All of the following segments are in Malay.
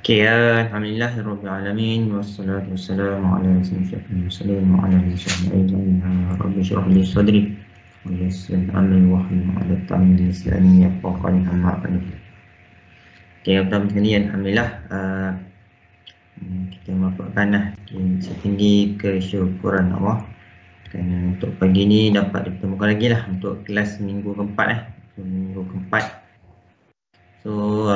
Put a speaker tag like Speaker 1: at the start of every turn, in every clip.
Speaker 1: Okay, Alhamdulillah Rabbil Alamin wassalatu wassalamu ala asyrafil mursalin wa ala alihi ajma'in. Rabbi shrah li sadri wa yassir li amri wahlul 'uqdatam min lisani yafqahu qawli. Amma ba'du. Okay, pertama sekali Alhamdulillah kita merupakan setinggi kesyukuran Allah kerana untuk pagi ni dapat ditemukan lagi lah untuk kelas minggu keempat minggu keempat. So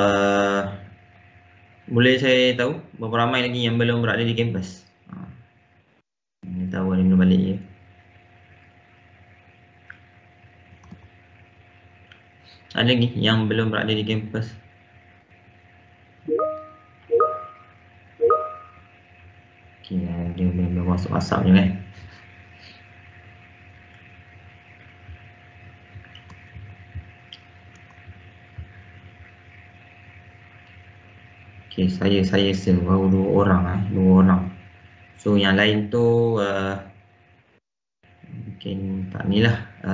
Speaker 1: boleh saya tahu berapa ramai lagi yang belum berada di kampus? Ini tahu ada belum balik je. Ada lagi yang belum berada di kampus? Okay, dia belum masuk WhatsApp je kan. Okay, saya baru dua orang. So yang lain tu mungkin tak ni lah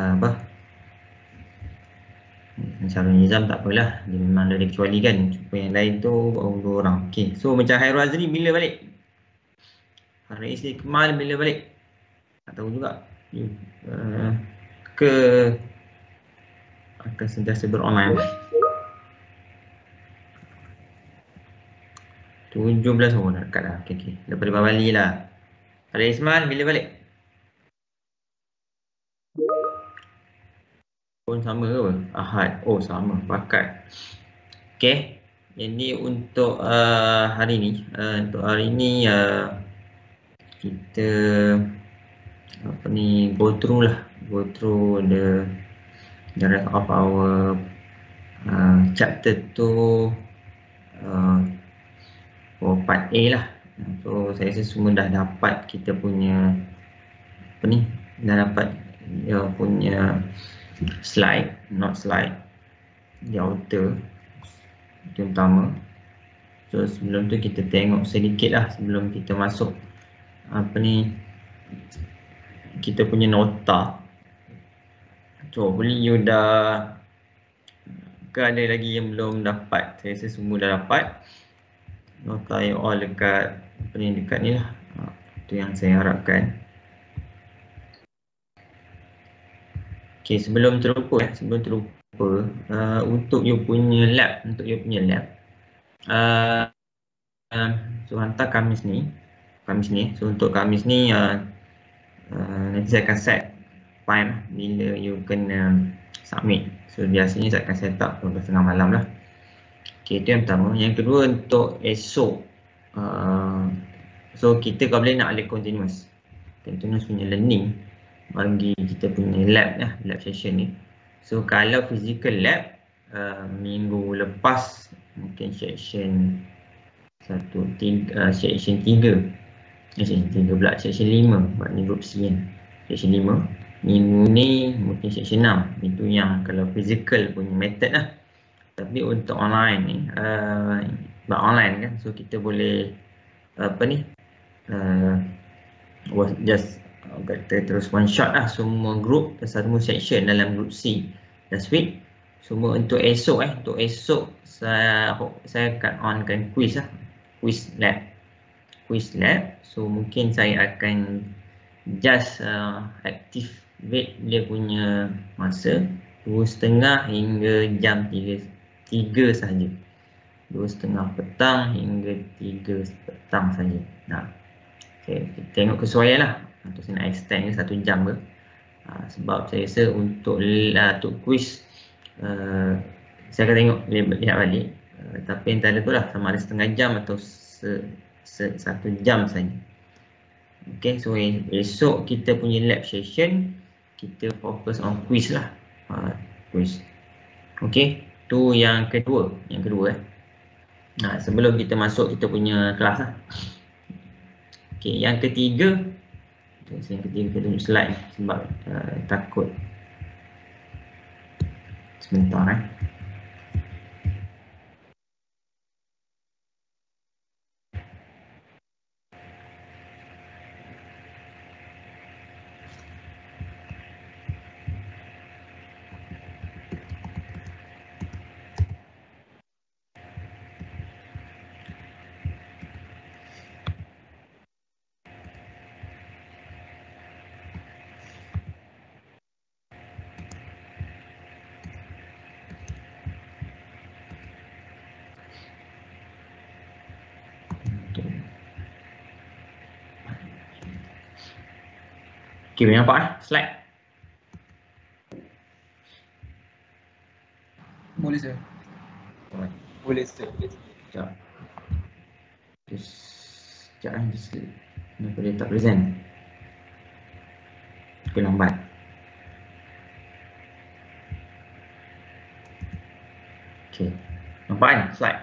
Speaker 1: Syarul Nizam tak apalah, dia memang dah dikecualikan. Cuma yang lain tu baru dua orang. Okay, so macam Hairul Azri bila balik? Hari Isni Kemal bila balik? Tak tahu juga. Ke akan sentiasa beronline. 17 dah dekat lah. Okay. Daripada Bali lah. Hari Isman bila balik? Pun sama ke apa? Ahad. Oh sama, pakat. Okay. Jadi untuk hari ni, kita go through the rest of our chapter tu for part A lah. So saya rasa semua dah dapat kita punya dah dapat dia punya slide, di outer itu yang pertama. So sebelum tu kita tengok sedikit lah sebelum kita masuk kita punya nota. So boleh you dah ke ada lagi yang belum dapat? Saya rasa semua dah dapat nota you all dekat dekat ni lah. Itu yang saya harapkan. Okay, sebelum terlupa untuk you punya lab, so hantar Khamis ni. So untuk Khamis ni nanti saya akan set time bila you kena submit. So biasanya saya akan set up 12.30 malam lah. Okay, itu yang pertama. Yang kedua untuk esok, so kita kalau boleh nak ada continuous punya learning bagi kita punya lab session ni. So kalau physical lab minggu lepas mungkin section 3 section 5 buat ni group C kan. Section 5 minggu ni mungkin section 6. Itu yang kalau physical punya method lah. Tapi untuk online ni buat online kan, so kita boleh just kata terus one shot lah semua group, semua section dalam group C. Last week semua untuk esok saya akan onkan quiz lab. So mungkin saya akan just activate dia punya masa 2:30 hingga jam 3 sahaja. 2:30 petang hingga 3 petang saja. Okay, kita tengok kesesuaian lah. Untuk saya nak extend 1 jam ke. Sebab saya rasa untuk quiz saya akan tengok lihat balik. Tapi antara tu lah sama ada setengah jam atau 1 jam saja. Okay, so esok kita punya lab session kita fokus on quiz lah. Quiz. Okay, tu yang kedua. Sebelum kita masuk kita punya kelas lah. Okay, yang ketiga kita tunjuk slide sebab takut. Sebentar Okay, boleh nampak slide?
Speaker 2: Boleh sir.
Speaker 3: Boleh sir.
Speaker 1: Sekejap. Sekejap kenapa dia tak present? Aku lambat. Okay, nampak kan slide?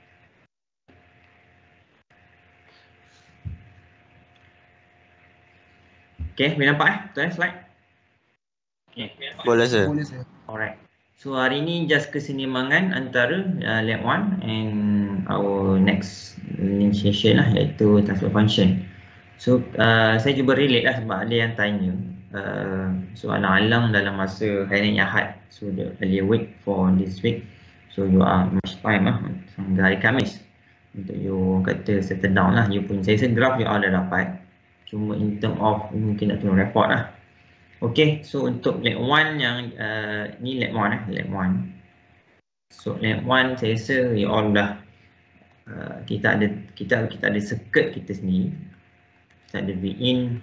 Speaker 1: Okay, boleh nampak betul slide? Okay.
Speaker 3: Boleh sir.
Speaker 2: Boleh sir.
Speaker 1: Alright. So hari ni just keseimbangan antara lab 1 and our next learning session lah, iaitu transfer function. So saya cuba relate lah sebab ada yang tanya soalan alang dalam masa hari ni Ahad. So the earlier week for this week. So you are much time lah hingga hari Khamis untuk you kata settle down lah. You pun saya rasa draft you all dah dapat. Cuma in term of mungkin nak tolong report lah. Okay, so untuk lab 1 yang ni lab 1 lab 1. So lab 1 saya rasa you all dah kita ada circuit kita sendiri. Kita ada Vin,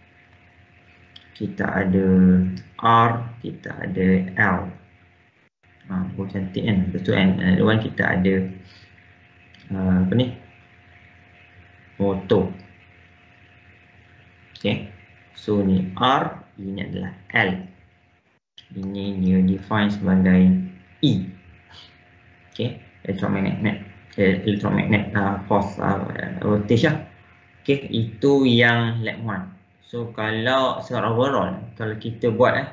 Speaker 1: kita ada R, kita ada L. Cantik kan, betul kan. Lawan kita ada apa ni, motor. Okay, so ni R, ini adalah L. Ini dia define sebagai E. Okay, electromagnet force rotation. Okay, itu yang lab 1. So kalau secara overall, kalau kita buat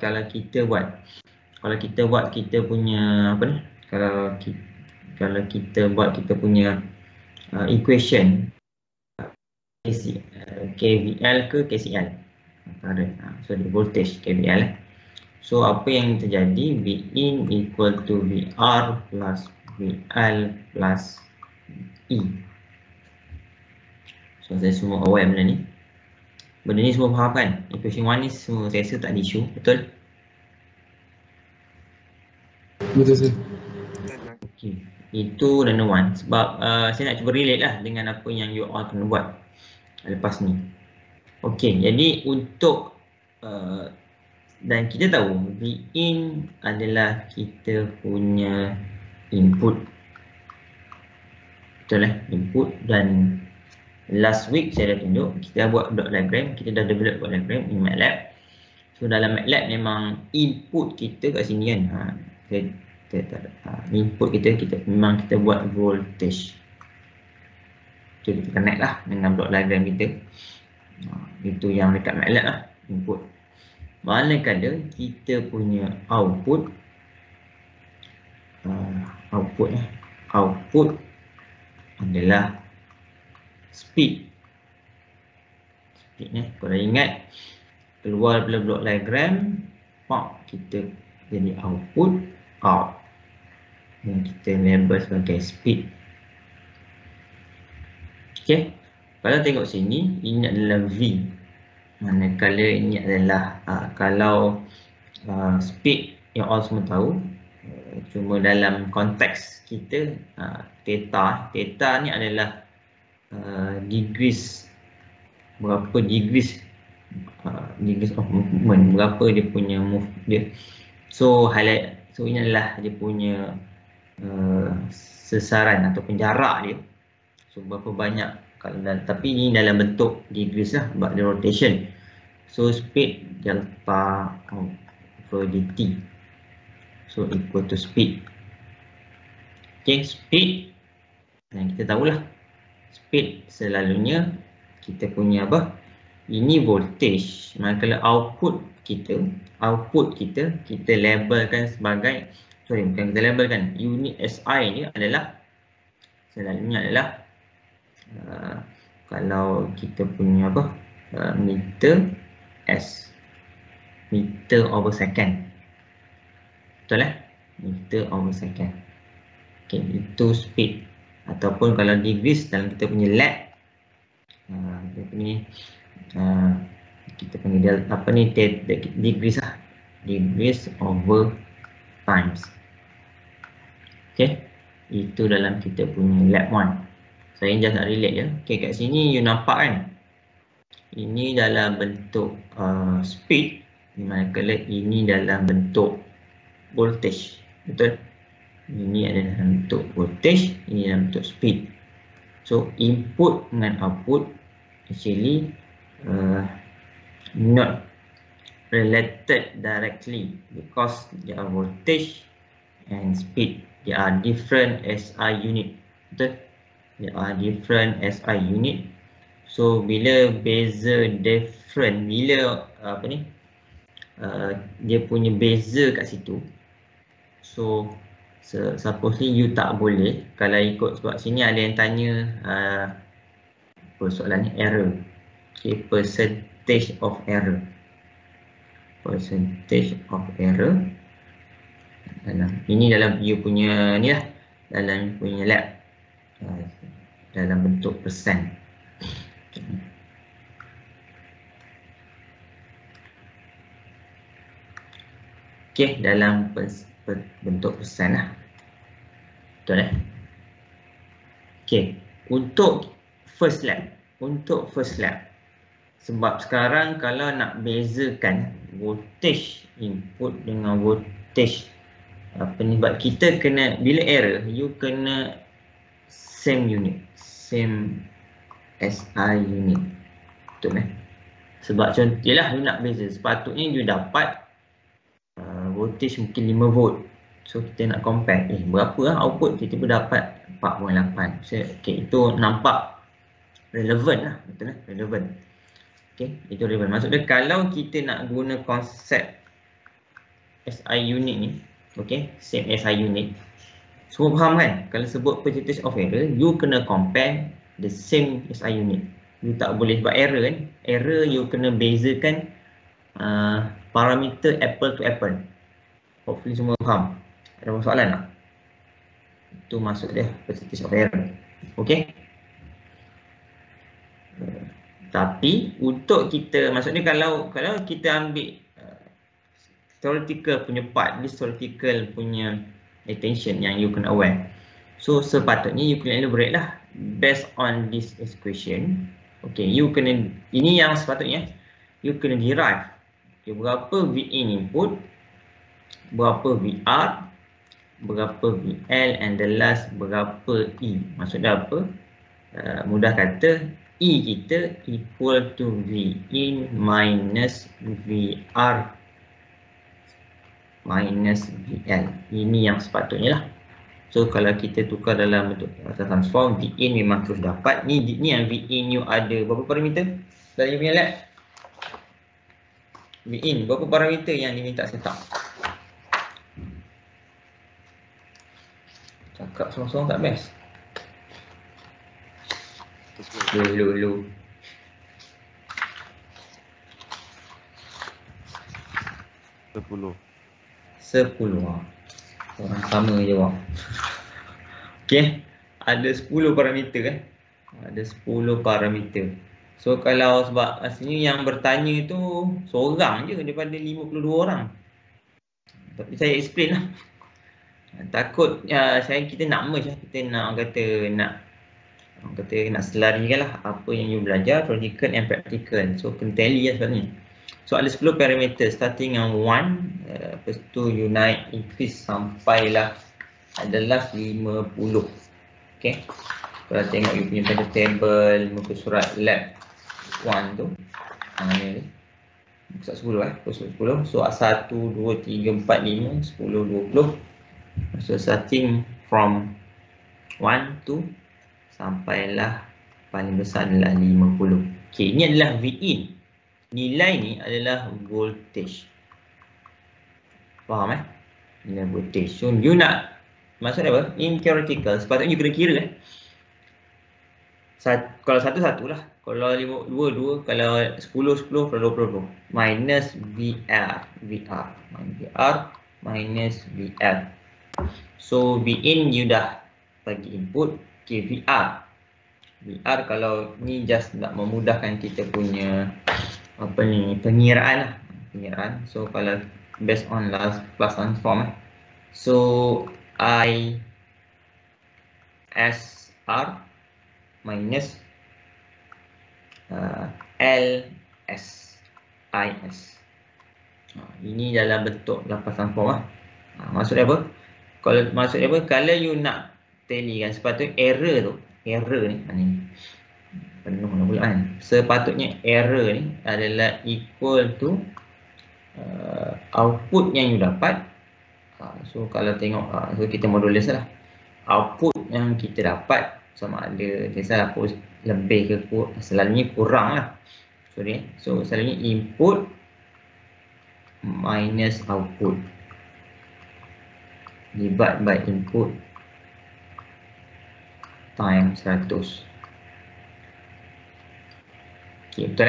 Speaker 1: kita punya apa ni, kalau kita buat kita punya equation KVL ke KCL current, so the voltage KVL. So apa yang terjadi, Vin equal to VR plus VL plus E. So saya semua aware benda ni. Benda ni semua faham kan? Equation 1 ni semua saya rasa tak ada isu, betul?
Speaker 2: Betul sir.
Speaker 1: Okay. Itu number 1. Sebab saya nak cuba relate lah dengan apa yang you all kena buat lepas ni. Okay, jadi untuk dan kita tahu Vin adalah kita punya input. Betul input. Dan last week saya dah tunjuk, kita dah buat block diagram, kita dah develop block diagram in MATLAB. So dalam MATLAB memang input kita kat sini kan, input kita memang kita buat voltage. So kita connect lah dengan block diagram kita. Itu yang dekat MATLAB lah, input. Manakala kita punya output adalah speed. Kalau ingat, keluar daripada block diagram, kita jadi output out, yang kita label sebagai speed. Okay, kalau tengok sini, ini adalah V. Manakala ini adalah kalau speed yang all semua tahu, cuma dalam konteks kita theta ni adalah degrees, berapa degrees of movement, berapa dia punya move dia. So highlight, so ini adalah dia punya sesaran ataupun jarak dia. So berapa banyak, tapi ini dalam bentuk degrees lah sebab dia rotation. So speed delta over dt, so equal to speed. Okay, speed, dan kita tahulah speed selalunya kita punya apa, ini voltage. Manakala output kita labelkan sebagai, bukan kita labelkan, unit SI ni adalah selalunya adalah kalau kita punya apa, meter over second. Betul meter over second. Okay, itu speed. Ataupun kalau degrees dalam kita punya lab, kita panggil apa ni, degrees lah, degrees over times. Okay, itu dalam kita punya lab 1. Saya just nak relate je. Okay, kat sini you nampak kan, Ini dalam bentuk speed, manakala ini dalam bentuk voltage. Betul? Ini adalah dalam bentuk voltage, ini dalam bentuk speed. So input dengan output actually not related directly because they are voltage and speed. They are different SI unit. Betul? They are different SI unit. So bila beza different, bila dia punya beza kat situ, so supposedly you tak boleh kalau ikut, sebab sini ada yang tanya soalan ni error. Okay, percentage of error. Percentage of error ini dalam you punya ni lah, dalam you punya lab dalam bentuk persen. Okay, dalam bentuk persen lah. Betul Okay, untuk first lab, sebab sekarang kalau nak bezakan voltage input dengan voltage sebab kita kena, bila error you kena same unit, same SI unit. Betul sebab contohlah you nak beza, sepatutnya you dapat voltage mungkin 5 volt. So kita nak compare, berapa output, tiba-tiba dapat 4.8. So okay, itu nampak relevan lah. Betul relevan. Okay, itu relevan. Maksudnya kalau kita nak guna konsep SI unit ni, okay, same SI unit, semua faham kan? Kalau sebut percentage of error, you kena compare the same SI unit. You tak boleh, sebab error kan, error you kena bezakan parameter apple to apple. Hopefully semua faham. Ada soalan tak? Itu maksud dia percentage of error. Okay. Tapi untuk kita, maksudnya kalau kita ambil theoretical punya part, this theoretical punya attention yang you kena aware. So sepatutnya you kena elaborate lah based on this equation. Okay, you kena, ini yang sepatutnya you kena derive. Okay, berapa Vin input, berapa VR, berapa VL, and the last berapa E. Maksudnya apa? Mudah kata, E kita equal to Vin minus VR minus VL. Ini yang sepatutnya lah. So kalau kita tukar dalam bentuk transform, Vin memang terus dapat. Ni yang Vin you ada berapa parameter dalam you punya lab? Vin berapa parameter yang diminta setup? Cakap sorang-sorang tak best. Lu. 10. Orang sama jawab. Okay, ada 10 parameter kan? Ada 10 parameter. So kalau sebab aslinya yang bertanya tu seorang je daripada 52 orang. Tapi saya explain lah. Takut kita nak merge lah. Kita nak nak selarikan lah apa yang you belajar, theoretical and practical. So kena tally lah sebenarnya. So ada 10 parameter starting dengan 1, lepas tu you naik increase sampailah adalah 50. Okay, kalau tengok you punya pada table muka surat lab 1 tu, ni muka surat 10 so 1, 2, 3, 4, 5, 10, 20. So starting from 1 tu sampailah paling besar adalah 50. Okay, ini adalah Vin. Nilai ni adalah voltage. Faham nilai voltage. So you nak, maksud apa? In theoretical sepatutnya you kena kira kalau 1 lah, kalau 5 2 kalau 10 kalau 20 minus VR minus VL. So Vin you dah bagi input. Okay, VR kalau ni just nak memudahkan kita punya pengiraan lah, pengiraan. So kalau based on last class transform, so I SR minus LS IS. Ini dalam bentuk lapasan form lah. Maksud apa? Kalau you nak tally kan, sepatutnya error ni penuh lah pula kan. Sepatutnya error ni adalah equal to output yang you dapat. So kalau tengok, so kita modulus lah. Output yang kita dapat sama ada biasalah lebih ke selalunya kurang lah. So selalunya input minus output divide by input times 100. Okay, betul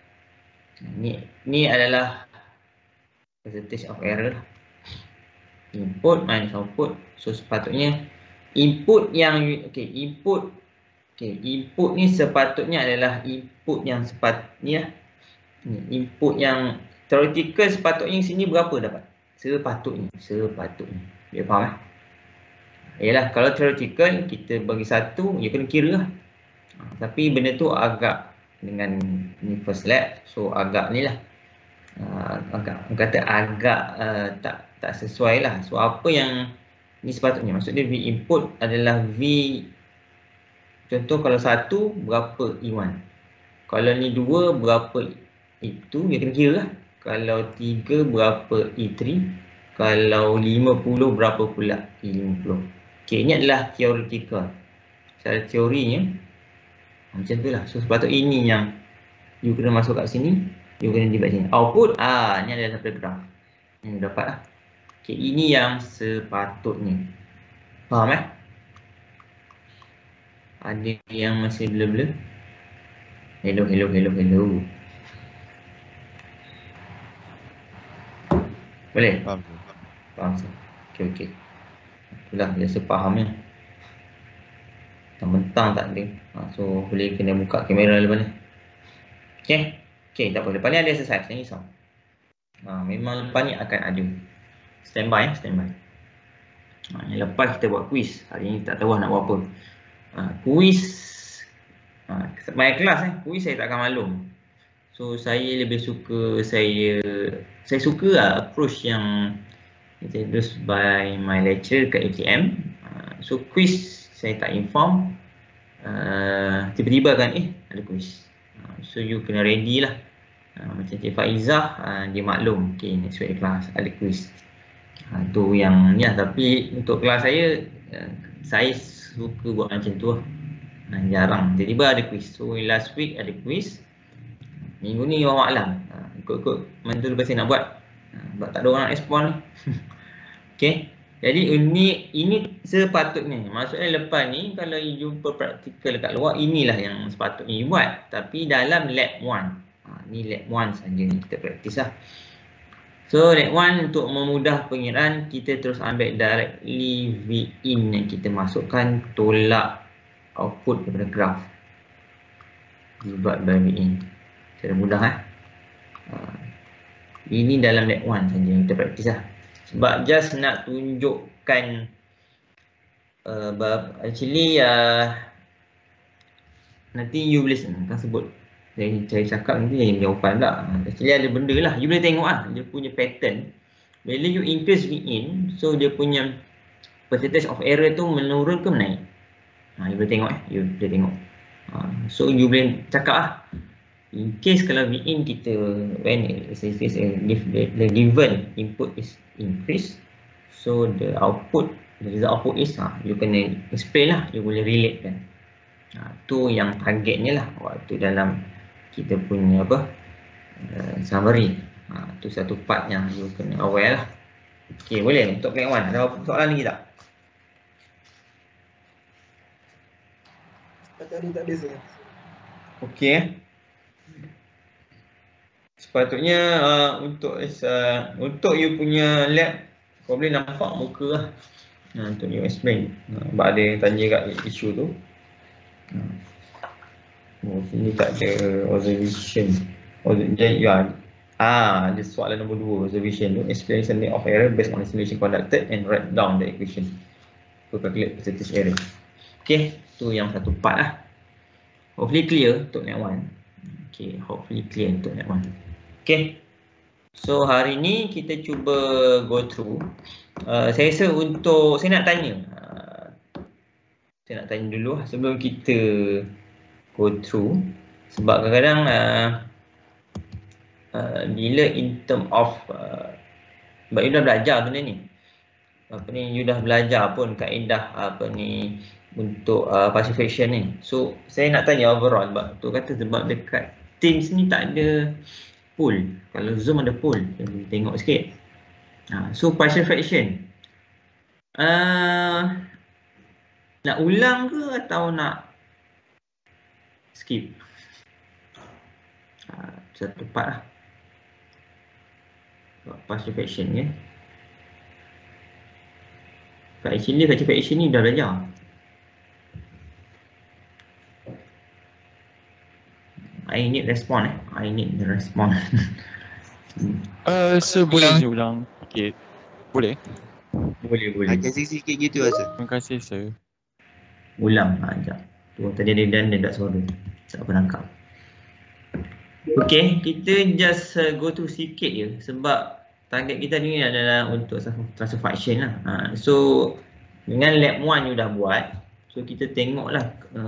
Speaker 1: Ni adalah percentage of error. Input minus output. So sepatutnya input yang input ni sepatutnya adalah input yang sepatutnya input yang theoretical sepatutnya sini berapa dapat? Sepatutnya. Dia faham Yalah, kalau theoretical kita bagi satu, you kena kira lah. Tapi benda tu agak dengan ni first lab, so agak ni lah. Tak sesuai lah. So apa yang ni sepatutnya, maksudnya V input adalah V, contoh kalau 1 berapa E1, kalau ni 2 berapa E2, dia kena kira lah. Kalau 3 berapa E3, kalau 50 berapa pula E50. Okay, ini adalah theoretical. Secara teorinya macam tu lah. So sepatutnya ini yang you kena masuk kat sini, you kena divide sini. Output, ni adalah daripada graph yang dapat lah. Okay, ini yang sepatutnya. Faham Ada yang masih blur-blur? Hello. Boleh? Faham. Okay. Itulah biasa fahamnya. Mentang tak ada. So boleh kena buka kamera lepas ni. Okay, tak apa. Lepas ni ada exercise, jangan risau. Memang lepas ni akan ada. Standby. Yang lepas kita buat quiz. Hari ni tak tahu nak buat apa. Quiz my kelas quiz saya tak akan maklum. So saya lebih suka saya suka approach yang introduced by my lecturer kat ATM. So quiz saya tak inform, tiba-tiba kan ada quiz. So you kena ready lah. Macam Cik Faizah, dia maklum okay, next week kelas ada quiz. Tu yang ni lah. Tapi untuk kelas saya suka buat macam tu lah. Jarang tiba-tiba ada quiz. So last week ada quiz, minggu ni Allah Alam ikut-ikut mental lepas saya nak buat. Sebab tak ada orang nak respon ni. Okay, jadi ini sepatutnya. Maksudnya lepas ni kalau you jumpa praktikal dekat luar, inilah yang sepatutnya you buat. Tapi dalam lab 1, ni lab 1 saja ni kita praktis lah. So lab 1 untuk memudahkan pengiraan, kita terus ambil directly V in yang kita masukkan, tolak output daripada graph divide by V in. Cara mudah ini dalam lab 1 saja yang kita praktis lah. Sebab just nak tunjukkan nanti you boleh akan sebut. Saya cakap nanti yang jawapan tak. Actually ada benda lah. You boleh tengok dia punya pattern. Bila you increase V in, so dia punya percentage of error tu menurun ke menaik. You boleh tengok you boleh tengok. So you boleh cakap in case kalau V in kita when the given input is increased, so the result output is you kena explain lah, you boleh relate kan. Tu yang targetnya lah waktu dalam kita punya summary. Tu satu part yang you kena aware lah. Okay, boleh untuk plan 1 ada soalan lagi tak?
Speaker 2: Tak ada saya.
Speaker 1: Okay. Sepatutnya untuk you punya lab kau boleh nampak muka lah. Untuk you explain. Sebab ada yang tanya kat isu tu. Sini tak ada observation. Ada soalan nombor 2 observation tu. Explain something of error based on the simulation conducted and write down the equation to calculate percentage error. Okay, tu yang satu part lah. Hopefully clear untuk lab 1. Okay, hopefully clear untuk that one. Okay, so hari ni kita cuba go through. Saya rasa untuk, saya nak tanya dulu sebelum kita go through, sebab kadang-kadang bila in term of sebab you dah belajar benda ni, you dah belajar pun kaedah untuk passive action ni. So saya nak tanya overall, sebab dekat Teams ni tak ada poll. Kalau Zoom ada poll, kita boleh tengok sikit. So passive action, nak ulang ke atau nak skip? Satu part lah passive action ya. Passive action ni dah belajar. I need respond I need the response.
Speaker 4: Boleh je ulang sikit. Boleh?
Speaker 1: Boleh.
Speaker 3: Agak sikit gitu rasa.
Speaker 4: Terima kasih sir.
Speaker 1: Ulang sekejap. Tu tadi dia dah suara. Tak penangkap. Okay, kita just go through sikit je sebab target kita ni adalah untuk transfer function lah. So dengan lab 1 you dah buat, so kita tengoklah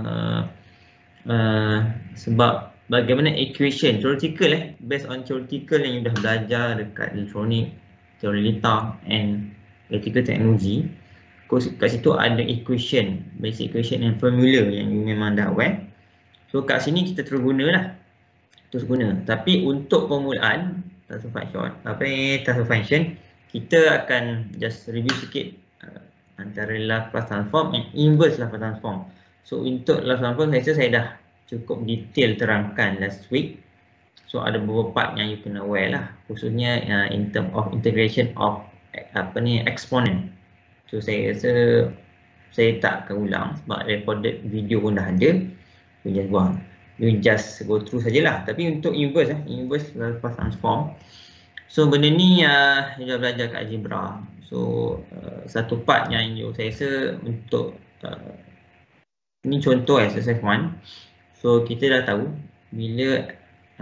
Speaker 1: sebab bagaimana equation theoretical based on theoretical yang you dah belajar dekat elektronik, teori data and electrical technology. Kat situ ada equation, basic equation and formula yang you memang dah aware. So kat sini kita terus guna. Tapi untuk permulaan transfer function, kita akan just review sikit antara Laplace transform and inverse Laplace transform. So untuk Laplace transform saya dah cukup detail terangkan last week. So ada beberapa part yang you kena aware lah, khususnya in term of integration of exponent. So saya rasa saya tak akan ulang sebab recorded video pun dah ada. You just go through sajalah. Tapi untuk inverse Laplace transform, so benda ni you dah belajar kat algebra. So satu part yang saya rasa untuk ni contoh exercise 1. So kita dah tahu bila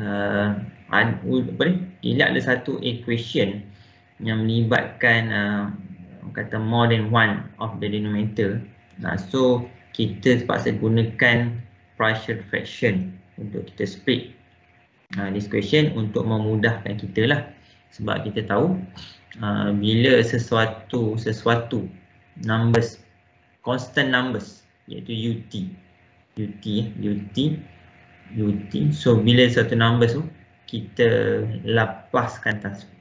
Speaker 1: bila ada satu equation yang melibatkan kata more than one of the denominator, so kita terpaksa gunakan partial fraction untuk kita split this question untuk memudahkan kita lah. Sebab kita tahu bila sesuatu numbers, constant numbers, iaitu ut. So bila satu numbers tu kita lapaskan,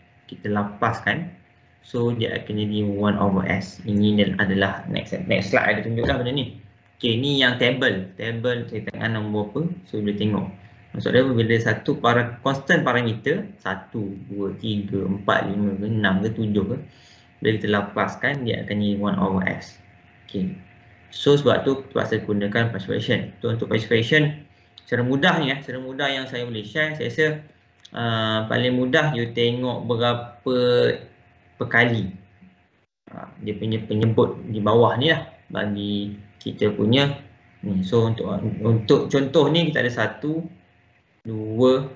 Speaker 1: so dia akan jadi 1/s. Ini adalah next slide ada tunjuklah benda ni. Okay, ni yang table saya tengah nombor apa, so boleh tengok. Maksudnya bila satu constant parameter 1, 2, 3, 4, 5, 6 ke 7 ke, bila kita lapaskan dia akan jadi 1/s. Okay. So sebab tu terpaksa gunakan partial fraction. So untuk partial fraction secara mudah yang saya boleh share, saya rasa paling mudah you tengok berapa perkali dia punya penyebut di bawah ni lah bagi kita punya ni. So untuk contoh ni kita ada 1, 2,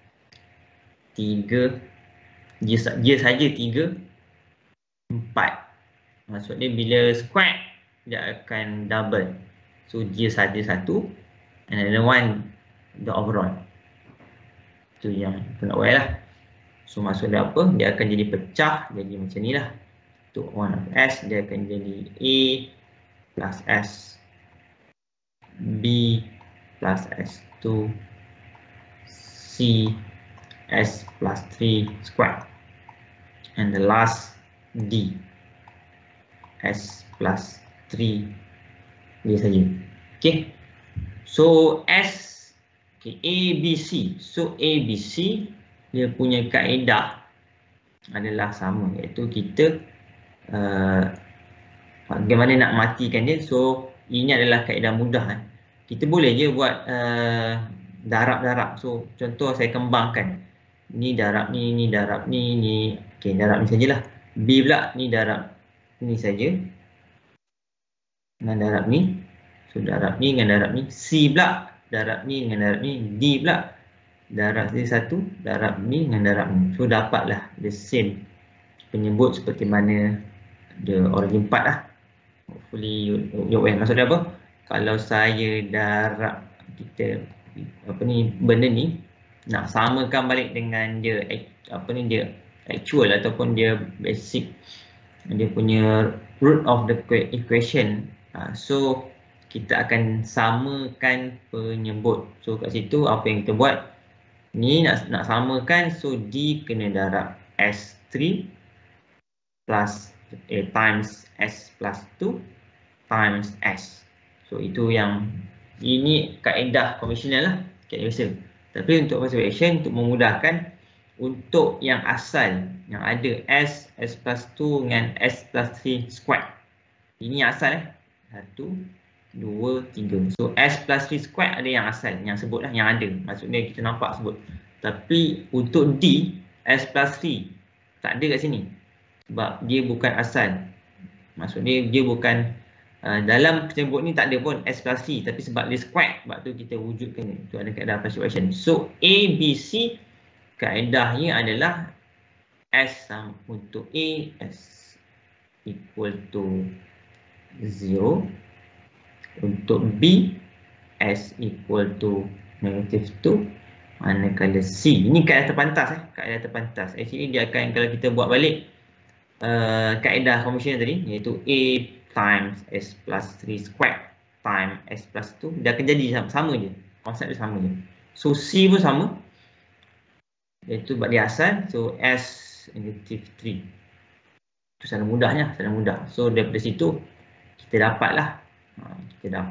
Speaker 1: 3, dia saja 3, 4. Maksudnya bila square dia akan double. So dia saja 1, and another one the overall. Tu yang kena aware lah. So maksudnya apa? Dia akan jadi pecah jadi macam ni lah. Untuk 1/s dia akan jadi A plus S, B plus S2, C S plus 3 square, and the last D S plus 3 dia saja. Okay, so S, okay, A, B, C. So A, B, C dia punya kaedah adalah sama, iaitu kita bagaimana nak matikan dia. So ini adalah kaedah mudah. Kita boleh je buat darab. So contoh saya kembangkan, ni darab ni, ni darab ni, ni okay, darab ni sajalah. B pula ni darab ni saja dengan darab ni. So darab ni dengan darab ni. C pula darab ni dengan darab ni. D pula darab D satu, darab B dengan darab ni. So dapatlah the same penyebut seperti mana the origin part lah. Hopefully you maksud dia apa? Kalau saya darab kita apa ni, benda ni nak samakan balik dengan dia apa ni, dia actual ataupun dia basic, dia punya root of the equation. So kita akan samakan penyebut. So kat situ apa yang kita buat ni, nak samakan, so D kena darab S3 plus times S plus 2 times S. So itu yang, ini kaedah konvensional lah, kaedah biasa. Tapi untuk observation, untuk memudahkan, untuk yang asal yang ada S plus 2 dengan S plus 3 squared, ini asal 1, 2, 3. So S plus 3 squared ada yang asal, yang sebut lah, yang ada, maksudnya kita nampak sebut. Tapi untuk D, S plus 3 tak ada kat sini, sebab dia bukan asal. Maksudnya dia bukan dalam penyebut ni, tak ada pun S plus 3, tapi sebab dia squared, sebab tu kita wujudkan itu ada kaedah fluctuation. So A, B, C kaedahnya adalah S untuk A, S equal to 0. Untuk B, S equal to -2. Manakala C, ini kaedah terpantas kaedah terpantas. Actually dia akan, kalau kita buat balik kaedah konvensional tadi, iaitu A times S plus 3 squared times S plus 2, dia akan jadi sama je, konsep dia sama je. So C pun sama, iaitu sebab dia asal, so S -3. Itu sangat mudahnya, sangat mudah. So daripada situ kita dapatlah, kita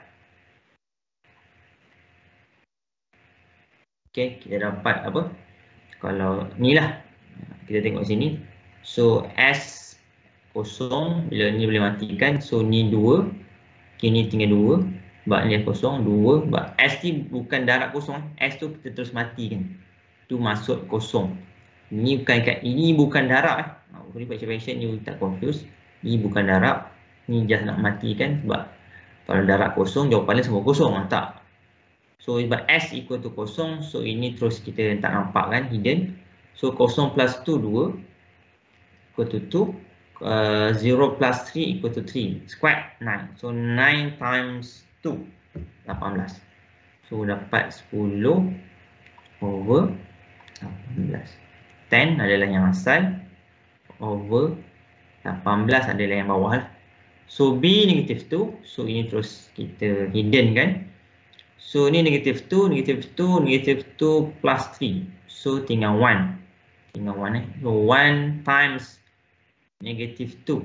Speaker 1: dapat apa, kalau ni lah kita tengok sini. So S kosong, bila ni boleh matikan, so ni 2, ni tinggal 2, sebab ni kosong, 2, sebab S ni bukan darab kosong, S tu kita terus matikan, tu masuk kosong. Ini bukan darab boleh baca version, you tak confuse. Ni bukan darab, ni just nak matikan, sebab kalau darab kosong, jawapannya semua kosong, tak. So sebab S equal to kosong, so ini terus kita tak nampak kan, hidden. So kosong plus 2, 2 equal to 2, 0 plus 3 equal to 3, squared 9. So 9 times 2, 18. So dapat 10 over 18. 10 adalah yang asal, over 18 adalah yang bawah lah. So B -2, so ini terus kita hidden kan. So ni -2, -2 plus 3, so tinggal 1. So 1 times -2,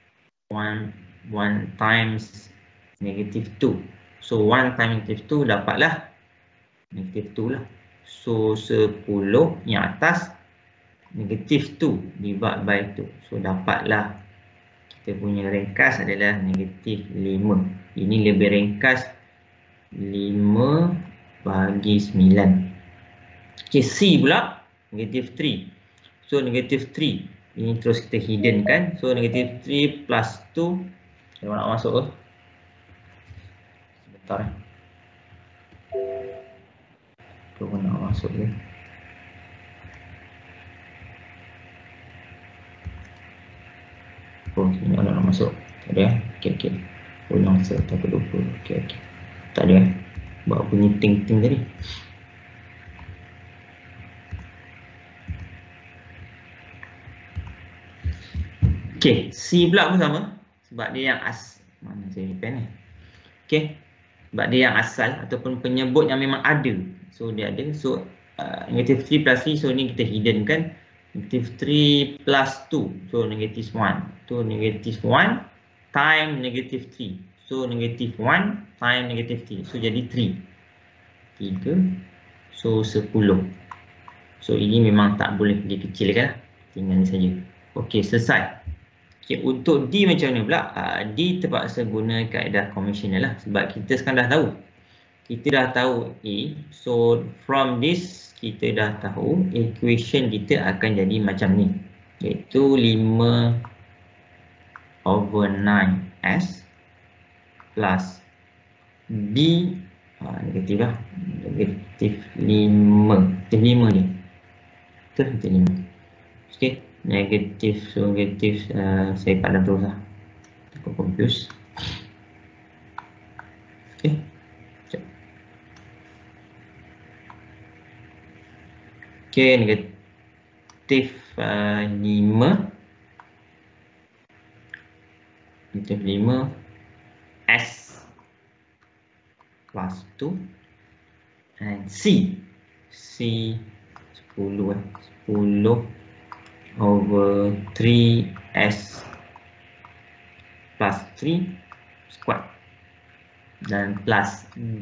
Speaker 1: 1 times -2, so 1 times -2 dapatlah -2 lah. So 10 yang atas, -2 divide by 2, so dapatlah kita punya ringkas adalah -5. Ini lebih ringkas 5 bagi 9. Okay, C pula -3. So -3 ini terus kita hidden kan. So -3 plus 2, dia nak masuk ke? Sebentar tu nak masuk ke? Oh, ini nak masuk. Tak ada. Okey. Ulang serta ke-20. Okey. Tak ada. Buat bunyi ting-ting tadi. Okey, C pula pun sama. Sebab dia yang mana saya pen ni? Okey. Sebab dia yang asal ataupun penyebut yang memang ada. So dia ada. So -3 plus 3, so ni kita hidden kan. -3 plus 2, so -1. So -1 time -3, so -1 time -3, so jadi 3, so 10. So ini memang tak boleh dikecilkan lah, tinggal ni saja. Okey, selesai. Okey, untuk D macam mana pula? D terpaksa guna kaedah konvensional lah, sebab kita sekarang dah tahu. Kita dah tahu A, so from this kita dah tahu equation kita akan jadi macam ni, iaitu 5 over 9S plus B negatif lah, negatif 5. Negatif 5 je. Betul, negatif 5. Okey, negatif. So negatif saya padam terus lah. Takut confuse. Okey. Sekejap. Okey, negatif 5. Negatif 5 S plus 2 and C 10 over 3S plus 3 square dan plus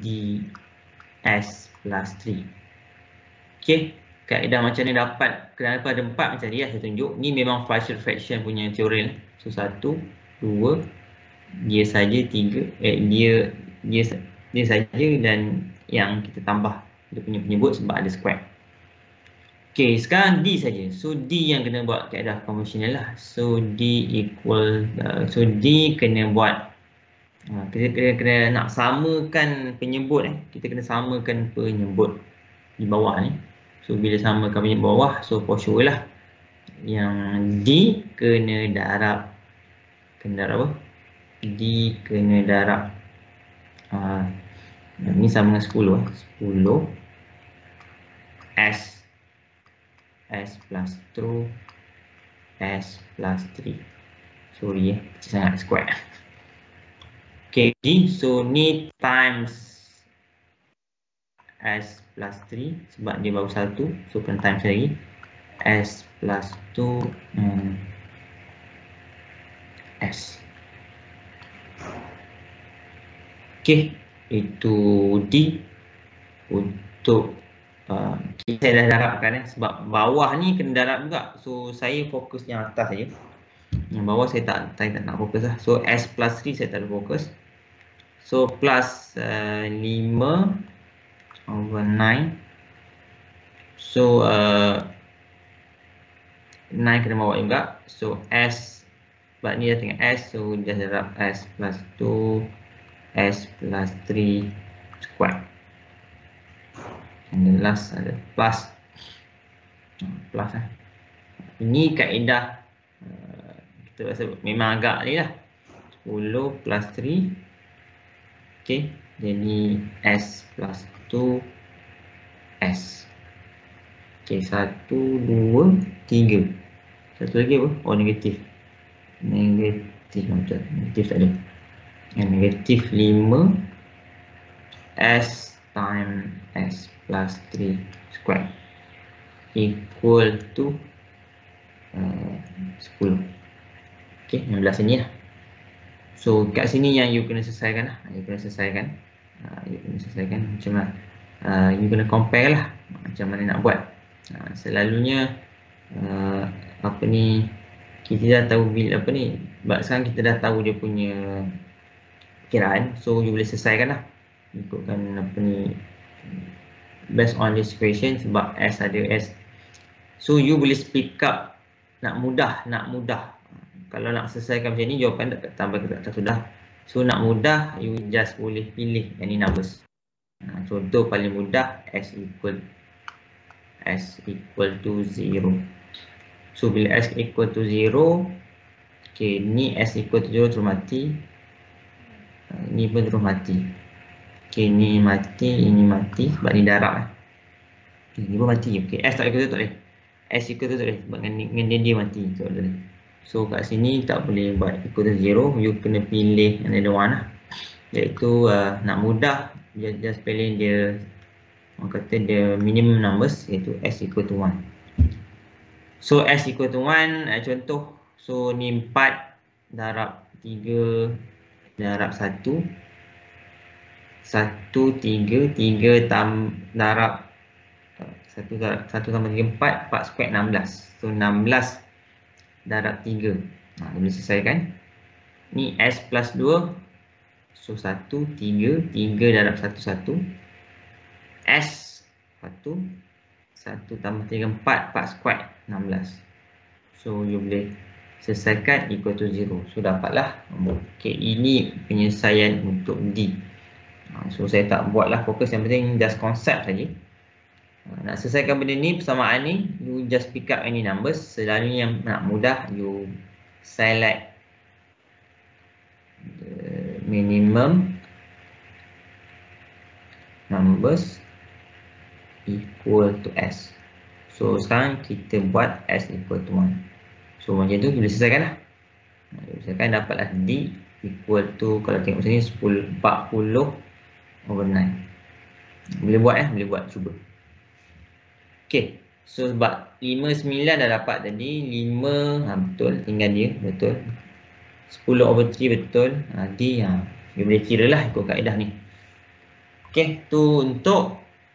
Speaker 1: DS plus 3. Okey, kaedah macam ni dapat kenapa ada 4 macam ni lah saya tunjuk. Ni memang partial fraction punya teorem. So 1, 2, dia saja 3, dia saja dan yang kita tambah dia punya penyebut sebab ada square. Okey, sekarang D saja. So D yang kena buat kaedah konvensional lah. So D equal D kena buat kita kena nak samakan penyebut kita kena samakan penyebut di bawah ni. So bila samakan penyebut bawah, so for sure lah yang D kena darab apa? D kena darab ni sama dengan 10 S plus 2 S plus 3. Sorry kecil sangat square. Okay, so ni times S plus 3 sebab dia baru 1, so kena times lagi S plus 2 and S. Okay, itu D untuk saya dah darabkan sebab bawah ni kena darab juga. So saya fokus yang atas saja. Yang bawah saya tak nak fokus lah. So S plus 3 saya tak ada fokus. So plus 5 over 9. So 9 kena bawa juga. So S sebab ni dah tengah S, so just darab S plus 2 S plus 3 square. And the last ada plus. Plus lah. Ini kaedah kita rasa memang agak ni lah. 10 plus 3. Okay, jadi S plus 2 S. Okay, 1, 2, 3. Satu lagi apa? Oh, negatif. Negatif macam negatif tak ada. Yang negatif 5 S times S plus 3 square equal to 10. Okay, yang belah sini lah. So kat sini yang you kena selesaikan lah. You kena selesaikan macam mana. You kena compare lah macam mana nak buat. Selalunya apa ni, kita dah tahu bila apa ni, sebab sekarang kita dah tahu dia punya kiraan. So you boleh selesaikan lah ikutkan apa ni, based on this equation sebab S ada S. So you boleh speak up nak mudah. Kalau nak selesaikan macam ni, jawapan tak tambah tak sudah. So nak mudah, you just boleh pilih any numbers. Contoh paling mudah, S equal to 0. So bila S equal to 0, okay, ni S equal to 0 terus mati. Ni pun terus mati. Okay, ni mati, ini mati sebab ni darab. Okay, ni pun mati. Okay, S tak equal to tak boleh. S equal to tak boleh sebab dengan dia mati. Tak boleh. So kat sini tak boleh buat equal to 0. You kena pilih another one lah. Iaitu nak mudah, just pilih dia, orang kata dia minimum numbers, iaitu S equal to 1. So S equal to 1, contoh. So ni 4 darab 3 darab 1. 1, 3 darab 1 tambah 3, 4 square 16. So 16 darab 3. Boleh selesaikan. Ni S plus 2. So 1, 3 darab 1, 1. S 1 tambah 3, 4 square 16. So you boleh selesaikan equal to 0. So dapatlah. Okay, ini penyelesaian untuk D. So saya tak buatlah fokus, yang penting just konsep saja. Nak selesaikan benda ni, persamaan ni, you just pick up any numbers. Selalunya yang nak mudah, you select the minimum numbers equal to S. So sekarang kita buat S equal to 1. So macam tu boleh selesaikan lah. Selesaikan, dapatlah D equal to, kalau tengok sini 40/9. Boleh buat boleh buat, cuba. Okay, so sebab 5/9 dah dapat tadi, 5 betul, tinggal dia betul, 10/3 betul, D dia boleh kira lah ikut kaedah ni. Okay, tu untuk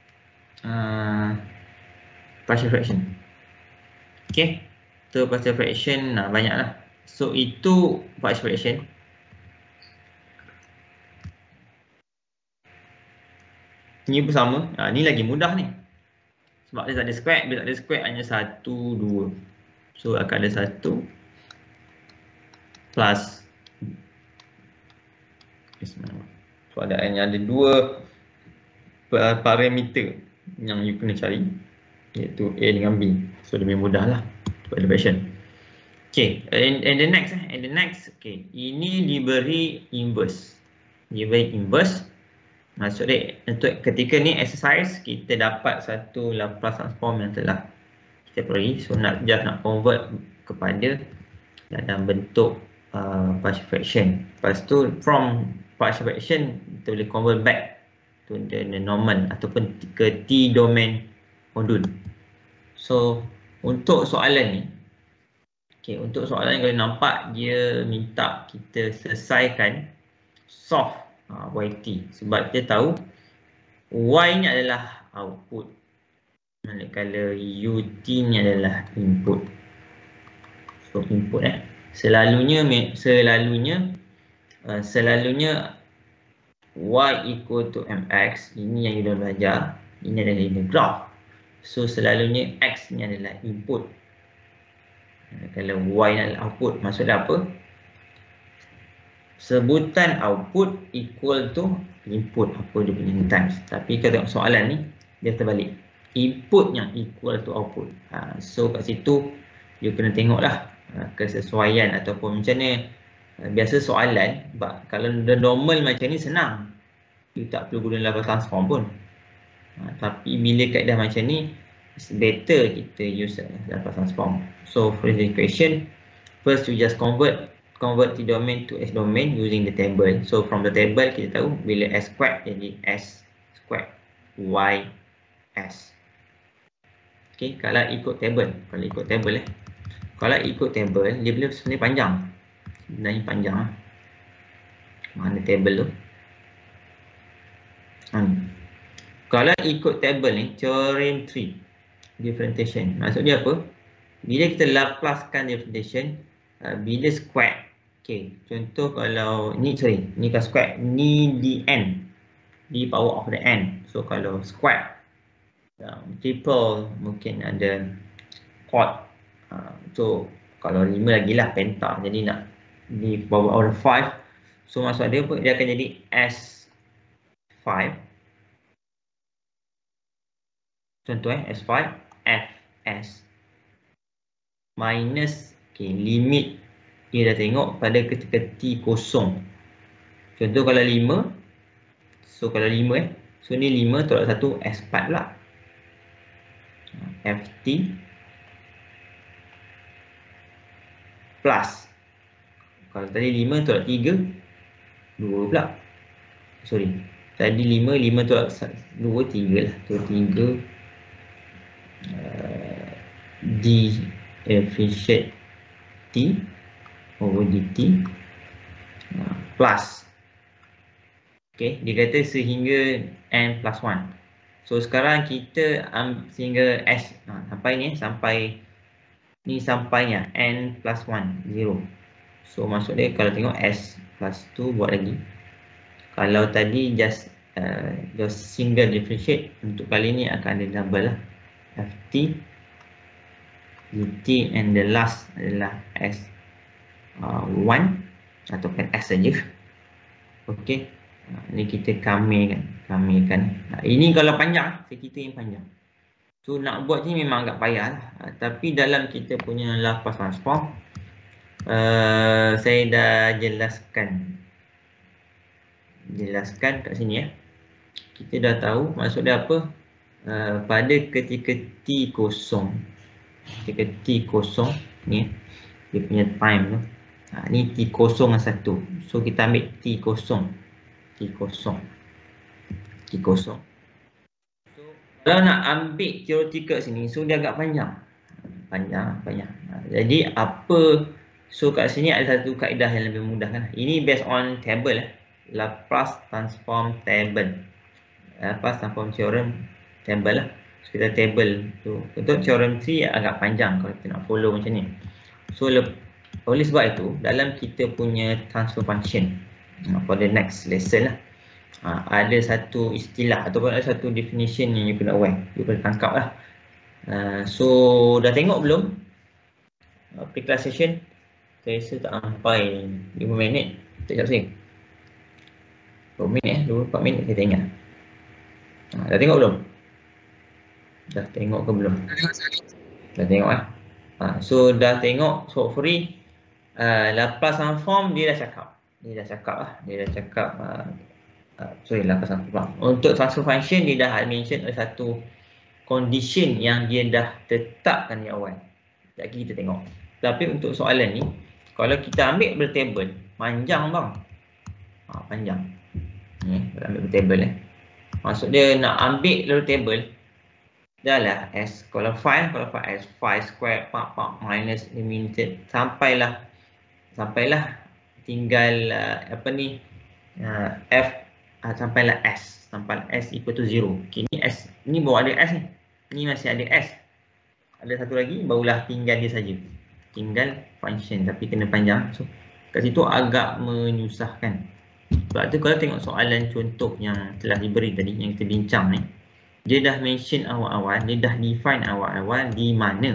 Speaker 1: partial fraction. Okay, tu partial fraction, banyak lah. So itu partial fraction. Ni pun sama, ni lagi mudah ni. Sebab dia tak ada square, bila tak ada square hanya 1, 2. So akan ada 1 plus, so ada 2 parameter yang you kena cari, iaitu A dengan B. So lebih mudah lah untuk evaluation. Okay, and the next, okay, ini diberi inverse. Diberi inverse, maksudnya untuk ketika ni exercise, kita dapat satu Laplace transform yang telah kita pergi. So nak convert kepada dalam bentuk partial fraction. Lepas tu from partial fraction kita boleh convert back to the normal ataupun ke T domain modul. So untuk soalan ni, okay, untuk soalan ni kalau nampak dia minta kita selesaikan solve YT, sebab kita tahu Y ni adalah output, manakala UT ni adalah input. So input selalunya Y equal to MX, ini yang kita belajar, ini adalah linear graph. So selalunya X ni adalah input, kalau Y ni adalah output. Maksudnya apa? Sebutan output equal to input, apa dia punya times. Tapi kalau tengok soalan ni, dia terbalik, input yang equal to output. So kat situ you kena tengoklah kesesuaian ataupun macam mana. Biasa soalan, kalau the normal macam ni senang, you tak perlu guna Laplace transform pun. Tapi bila kaedah macam ni, it's better kita use Laplace transform. So for the equation, first you just convert T domain to S domain using the table. So from the table kita tahu bila S squared jadi S squared Y S. Okay, kalau ikut table, dia boleh sebenarnya panjang. Mana table tu? Kalau ikut table ni, theorem 3 differentiation, maksud dia apa? Bila kita Laplacekan differentiation, bila square, okay, contoh kalau ni kan square, ni di n, di power of the n. So kalau square, triple, mungkin ada quad. So kalau 5 lagi lah penta, jadi nak di power of the 5. So maksud dia apa? Dia akan jadi S5, contoh S5 Fs minus, okay, limit dia dah tengok pada ketika T kosong. Contoh kalau 5, so kalau 5 so ni 5 tolak 1 S4 pula, Ft plus, kalau tadi 5 tolak 3 2 pula, sorry, tadi 5 tolak 2 3 lah, so 3 differentiate T over dt plus, okay, dia kata sehingga n plus 1. So sekarang kita sehingga S sampai ni, sampainya n plus 1 0. So maksud dia kalau tengok S plus 2 buat lagi, kalau tadi just single differentiate, untuk kali ni akan ada double lah, Ft dt, and the last adalah S1 ataupun S saja. Okay, Ni kita kamilkan. Ini kalau panjang, saya kita yang panjang. So nak buat ni memang agak payah lah. Tapi dalam kita punya Laplace transform, saya dah jelaskan kat sini ya. Kita dah tahu maksud dia apa. Pada ketika t kosong, ni dia punya time tu. Ni t kosong dengan 1. So kita ambil t kosong. So kalau nak ambil theoretical sini, so dia agak panjang. Jadi apa, so kat sini ada satu kaedah yang lebih mudah kan. Ini based on table Laplace transform table. Laplace transform theorem table lah. So kita table tu. Untuk theorem 3 agak panjang kalau kita nak follow macam ni. So oleh sebab itu dalam kita punya transfer function for the next lesson lah, ada satu istilah ataupun ada satu definition yang you kena aware, you kena tangkap lah. So dah tengok belum pre-class session? Saya rasa tak sampai 5 minit. Tak saya 2 minit 24 minit saya tengok. Dah tengok belum? Dah tengok ke belum? Dah tengok so dah tengok, so hopefully Laplace transform dia dah cakap Laplace transform. Untuk transfer function dia dah mention ada satu condition yang dia dah tetapkan di awal. Sekejap lagi kita tengok. Tapi untuk soalan ni, kalau kita ambil bertable, panjang bang. Panjang. Ni, kalau ambil bertable maksud dia nak ambil lalu table, dah lah S, kalau 5 S, 5 square, minus limited, sampailah tinggal F, sampailah S, sampai S equal to 0. Okay, ni S, ni baru ada S ni. Ni masih ada S. Ada satu lagi, barulah tinggal dia saja. Tinggal function, tapi kena panjang. So, kat situ agak menyusahkan. Sebab tu kalau tengok soalan contoh yang telah diberi tadi, yang kita bincang ni, dia dah mention awal-awal, dia dah define awal-awal di mana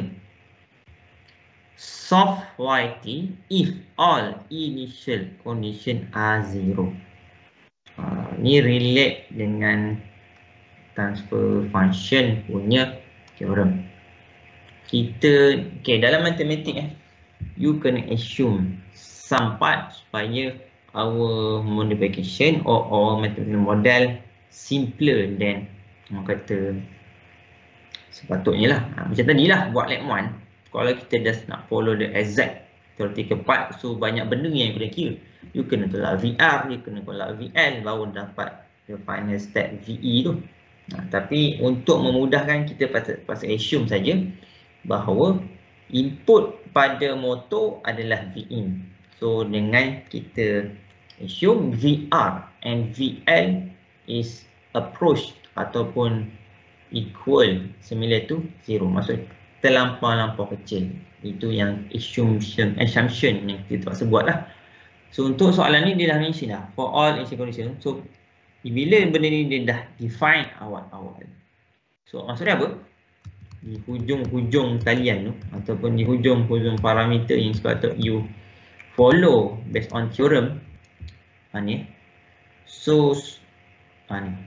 Speaker 1: solve yt if all initial condition are 0. Ni relate dengan transfer function punya theorem. Kita, dalam matematik you kena assume some part supaya our modification or our mathematical model simpler than kata sepatutnya lah. Macam tadi lah buat lab 1, kalau kita just nak follow the exact theoretical part, so banyak benda yang you kena kira. You kena tolak VR, you kena tolak VL, baru dapat the final step VE tu. Tapi untuk memudahkan, kita pasal assume saja bahawa input pada motor adalah Vin. So dengan kita assume VR and VL is approach ataupun equal similar to 0, maksud terlampau kecil. Itu yang assumption yang kita terpaksa buat lah. So untuk soalan ni dia dah mention dah for all initial condition. So bila benda ni dia dah define awal-awal, so maksudnya apa? Di hujung-hujung talian tu ataupun di hujung-hujung parameter yang sepatutnya you follow based on theorem ni. So ni.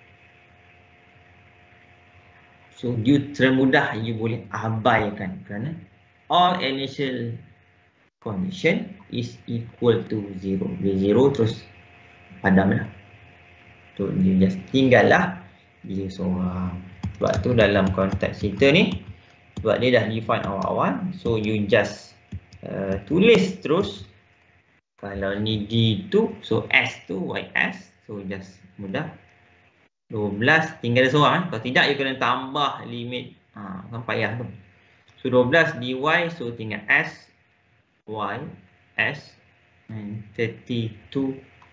Speaker 1: So you termudah you boleh abaikan kerana all initial condition is equal to 0. Dia 0 terus padam lah. So dia just tinggal lah dia seorang. Sebab tu dalam konteks kita ni, sebab dia dah define awal-awal, so you just tulis terus. Kalau ni D2, so S tu YS, so just mudah. 12 tinggal ada seorang. Kalau tidak you kena tambah limit, kan payah tu. So 12 dy, so tinggal S Y S and 32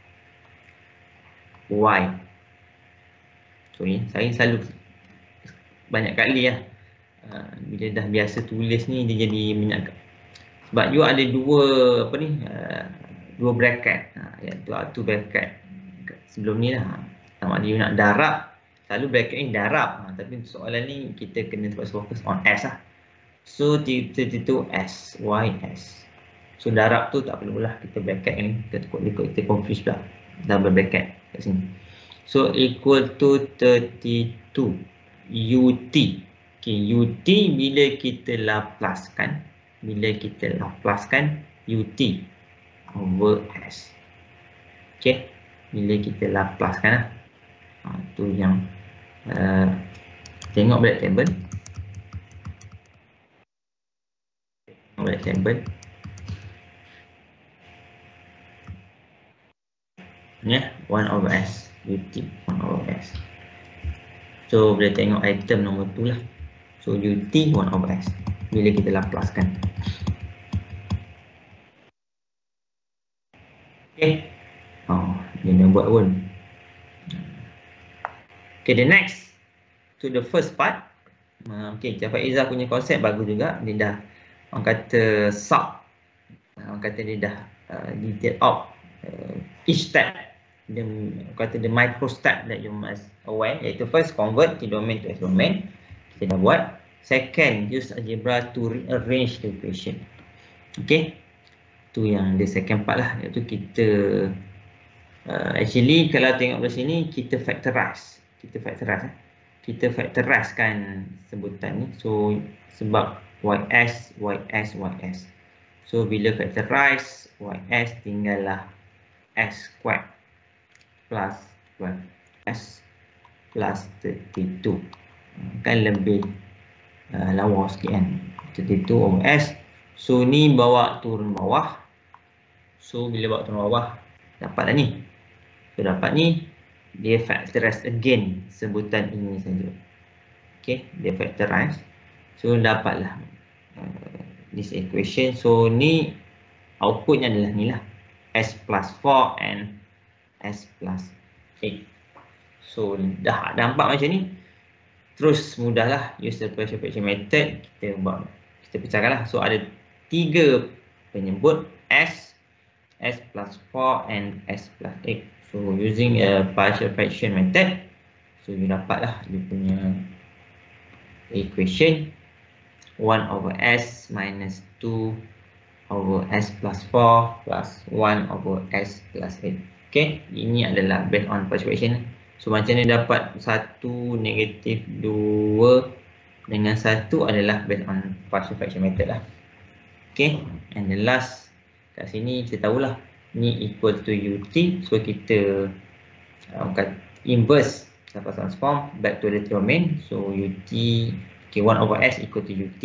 Speaker 1: Y. So ni saya selalu banyak kali lah bila dah biasa tulis ni dia jadi banyak. Sebab you ada dua bracket, iaitu bracket sebelum ni lah. Sama ada you nak darab, selalu bracket ni darab, tapi soalan ni kita kena terpaksa fokus on S lah. So 32 S Y S. So darab tu tak perlulah kita bracket ni, kita confuse pula double bracket. kat sini. So equal to 32 UT. Okay, UT bila kita Laplacekan, UT over S. Okay, bila kita Laplacekan lah. Tu yang tengok balik table. Ya, 1 over S. UT 1 over S. So boleh tengok item nombor tu lah. So UT 1 over S bila kita Laplacekan. Okay. Dia dah buat pun. Okay, the next to the first part. Okay, Jafar Izzah punya konsep bagus juga. Dia dah orang kata sub. Orang kata dia dah detail out each step. Dia kata the micro step that you must aware, iaitu first convert T domain to S domain. Kita dah buat. Second, use algebra to rearrange the equation. Okay, tu yang the second part lah, iaitu kita actually kalau tengok dari sini kita factorize kan sebutan ni. So sebab ys. So bila factorize ys tinggallah s squared plus s plus 32. Kan lebih lawa sikit kan, 32 over s. So ni bawa turun bawah. So bila bawa turun bawah dapatlah ni. So dapat ni, dia factorize again sebutan ini saja. Okay, dia factorize. So dapatlah this equation. So ni outputnya adalah ni lah, s plus 4 and s plus 8. So dah nampak macam ni. Terus mudahlah use the partial fraction method. Kita pecahkan lah. So ada 3 penyebut s plus 4 and s plus 8. So using a partial fraction method, so you dapatlah dia punya equation 1 over s minus 2 over s plus 4 plus 1 over s plus 8. Okay, ini adalah based on partial fraction. So macam ni dapat 1, negatif 2 dengan 1 adalah based on partial fraction method lah. Okay, and the last kat sini kita tahulah ni equal to ut. So kita inverse Laplace transform back to the domain. So ut, okay, 1 over s equal to ut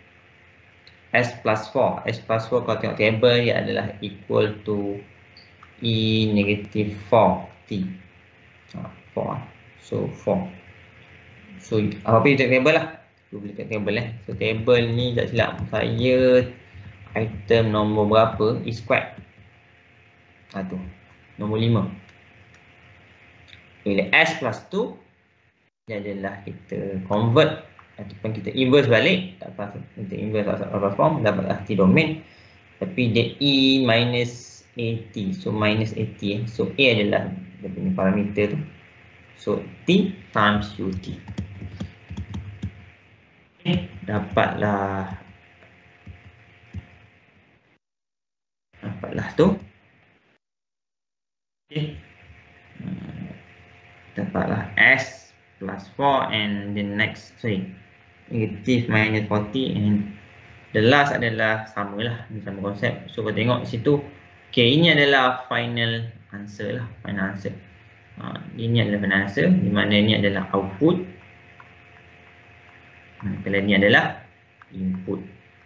Speaker 1: s plus 4. S plus 4 kalau tengok table dia adalah equal to e negative 4t. 4. So 4. So apa yang tengok table lah. Kita boleh tengok table So table ni tak silap saya item nombor berapa? E squared. Tu. Nombor 5. Bila s plus 2 dia adalah kita convert ataupun kita inverse balik. Kita inverse Laplace form dapatlah t domain. Tapi dia e minus at. So minus at. So a adalah dia punya parameter tu. So t times ut. Dapatlah tu. Okay. Dapatlah s plus 4 and the next, negative minus 40 and the last adalah samalah, sama konsep. So kalau tengok di situ, okay, ini adalah final answer lah, ini adalah final answer, di mana ini adalah output, kalau ini adalah input.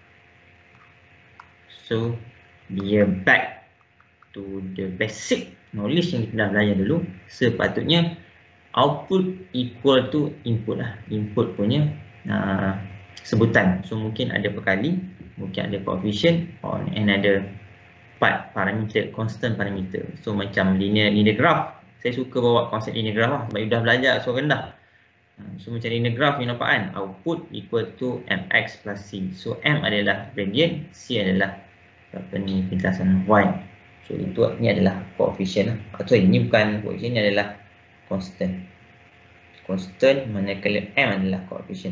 Speaker 1: So dia back to the basic knowledge yang kita dah belajar dulu. Sepatutnya output equal to input lah, input punya sebutan. So mungkin ada perkali, mungkin ada coefficient or another part parameter, constant parameter. So macam linear graph, saya suka bawa konsep linear graph lah, sebab dah belajar so rendah. So macam linear graph ni nampak kan, output equal to mx plus c. So m adalah gradient, c adalah pintasan y. So itu ni adalah coefficient lah. Ini bukan coefficient, ni adalah constant. Constant manakala m adalah coefficient.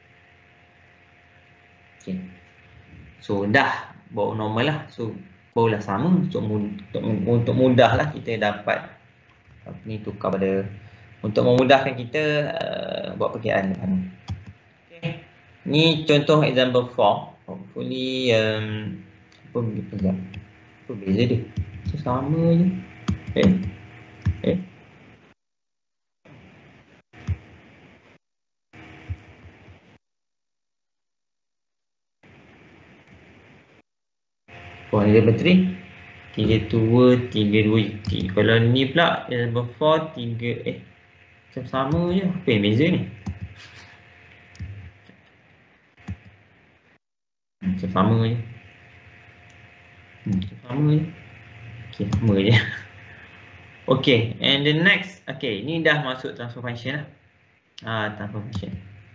Speaker 1: Okay. So dah baru normal lah. So barulah sama untuk mudah lah kita dapat apa ni, tukar pada untuk memudahkan kita buat perkiraan depan. Okay. Ni contoh example 4. Hopefully apa beza dia? Sama je. Oh, example 3 3 2 3. Kalau ni pula example 4 3 sama je. Apa yang beza ni? Sama je. Sama je. Okay, sama je. Okay, and the next, okay, ni dah masuk transfer function lah. Transfer function.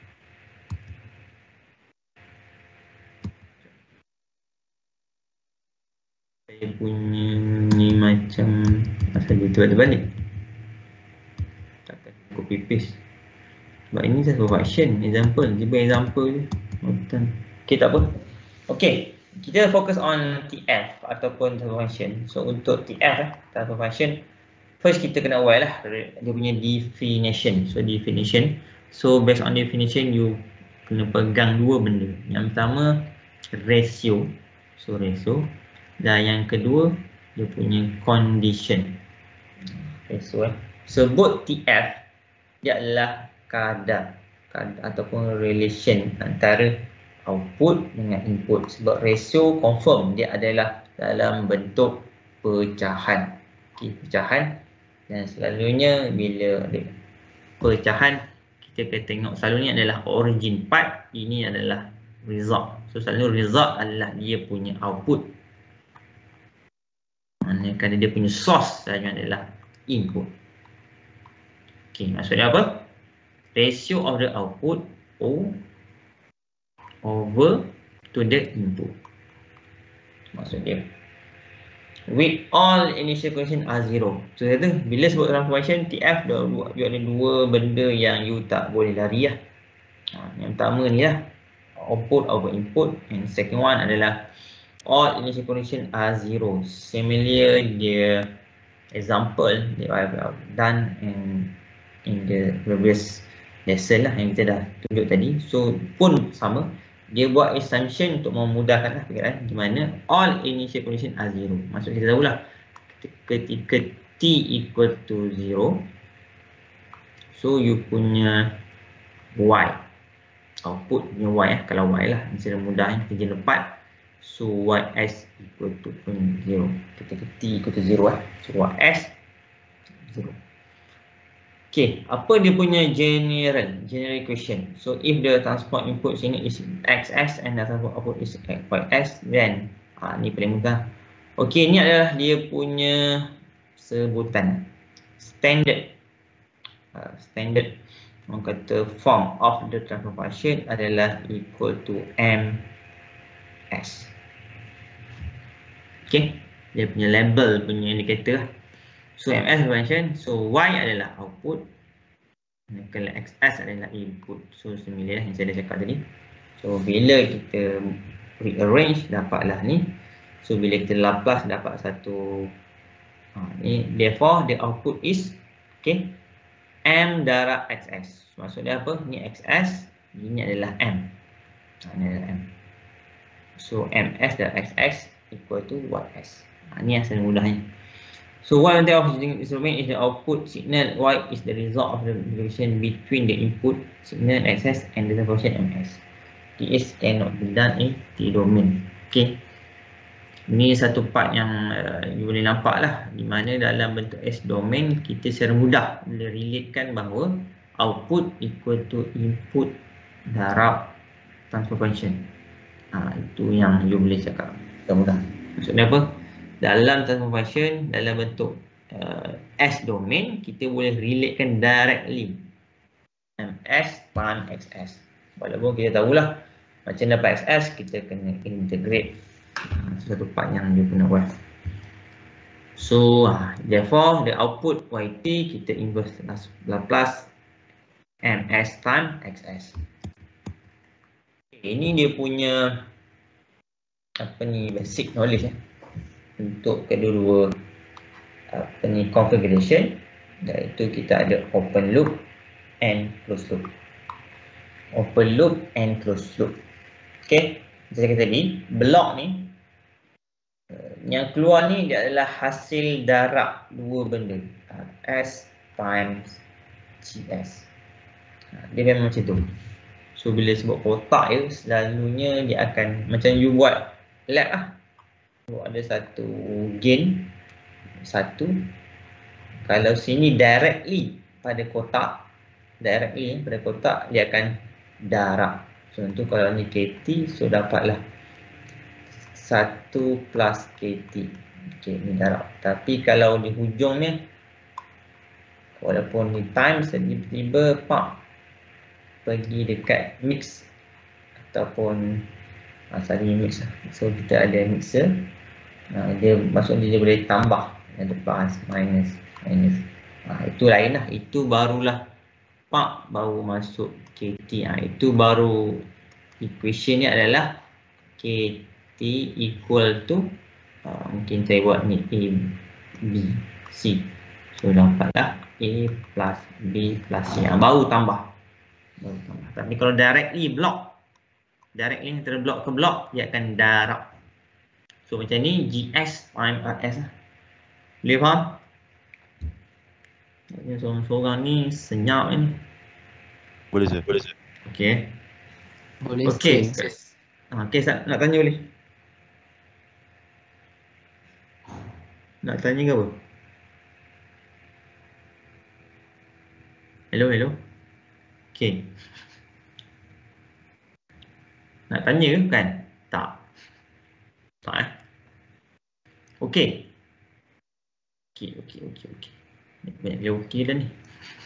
Speaker 1: Saya punya ni macam asal dia tu ada balik. Takkan copy paste. Sebab ini transfer function, example. Cuba example je. Okay, tak apa. Okay, kita fokus on TF ataupun transfer function. So untuk TF transfer function, first kita kena aware lah dia punya definition. So based on definition, you kena pegang dua benda. Yang pertama ratio. So ratio. Dan yang kedua dia punya condition. Ratio sebut TF dia adalah kadar ataupun relation antara output dengan input. Sebab ratio confirm dia adalah dalam bentuk pecahan. Okay, pecahan. Dan selalunya bila ada pecahan, kita akan tengok selalunya adalah origin part, ini adalah result. So selalu result adalah dia punya output. Kerana dia punya source selalunya adalah input. Okay, maksudnya apa? Ratio of the output O over to the input. Maksud dia with all initial condition are 0. So kata bila sebut transfer function TF dia ada dua benda yang you tak boleh lari lah. Yang pertama ni lah, output over input, and second one adalah all initial condition are 0. Similar dia example that I have done in the previous lesson lah yang kita dah tunjuk tadi. So pun sama, dia buat assumption untuk memudahkan lah perkiraan, di mana all initial condition are 0. Maksud kita tahulah ketika T equal to 0, so you punya Y, output punya Y kalau Y lah, secara mudah kita lepat. So Ys equal to 0. Ketika T equal to 0 so Ys 0. Okay, apa dia punya general equation? So if the transport input sini is xs and the transport output is ys, then ni paling mudah. Okay, ni adalah dia punya sebutan standard. Orang kata form of the transfer function adalah equal to ms. Okay, dia punya label punya indicator. So ms function, so y adalah output, kalau xs adalah input. So similar yang saya dah cakap tadi. So bila kita rearrange dapatlah ni. So bila kita Laplace dapat satu ni, therefore the output is okay m darab xs. Maksudnya apa? Ni xs, ini adalah m. Ini adalah m. So ms darab xs equal to ys. Ni asal mudahnya. So one of the instrument is the output signal. Y is the result of the relation between the input signal xs and the function ms. This cannot be done in T domain. Okay. Ini satu part yang you boleh nampak lah, di mana dalam bentuk S domain kita secara mudah boleh relatekan bahawa output equal to input darab transfer function. Itu yang you boleh cakap secara mudah. Maksudnya apa? Dalam transfer function, dalam bentuk S domain, kita boleh relatekan directly ms pan xs. Walaupun kita tahulah macam dapat xs, kita kena integrate satu part yang dia guna buat. So therefore the output yt kita inverse Laplace ms time xs. Ini dia punya apa ni, basic knowledge untuk kedua-dua configuration. Iaitu kita ada open loop and closed loop. Open loop and closed loop. Okey, macam tadi, blok ni yang keluar ni dia adalah hasil darab dua benda, S times GS. Dia memang macam tu. So bila sebut kotak je, selalunya dia akan macam you buat lab lah. Ada satu gain satu. Kalau sini directly pada kotak, dia akan darab. Contoh kalau ni KT, so dapatlah 1 plus KT. Okey, ni darab. Tapi kalau di hujung ni, walaupun ni times, tiba-tiba pergi dekat mix ataupun saling mix lah. So kita ada mixer, dia maksudnya dia boleh tambah, ada plus, minus. Itu lain lah, itu barulah baru masuk KT. Itu baru equation ni adalah KT equal to mungkin saya buat ni A, B, C. So dapatlah A plus B plus C. Baru tambah. Tapi kalau directly antara blok ke blok, dia akan darab. So macam ni GS times RS lah. Boleh faham? Seorang-seorang ni senyap ni.
Speaker 4: Boleh sir.
Speaker 1: Okey.
Speaker 2: Boleh.
Speaker 1: Okey. Okey, nak tanya boleh? Nak tanya ke apa? Hello. Okey. Nak tanya ke bukan? Tak Okey. Banyak dia okey dah ni.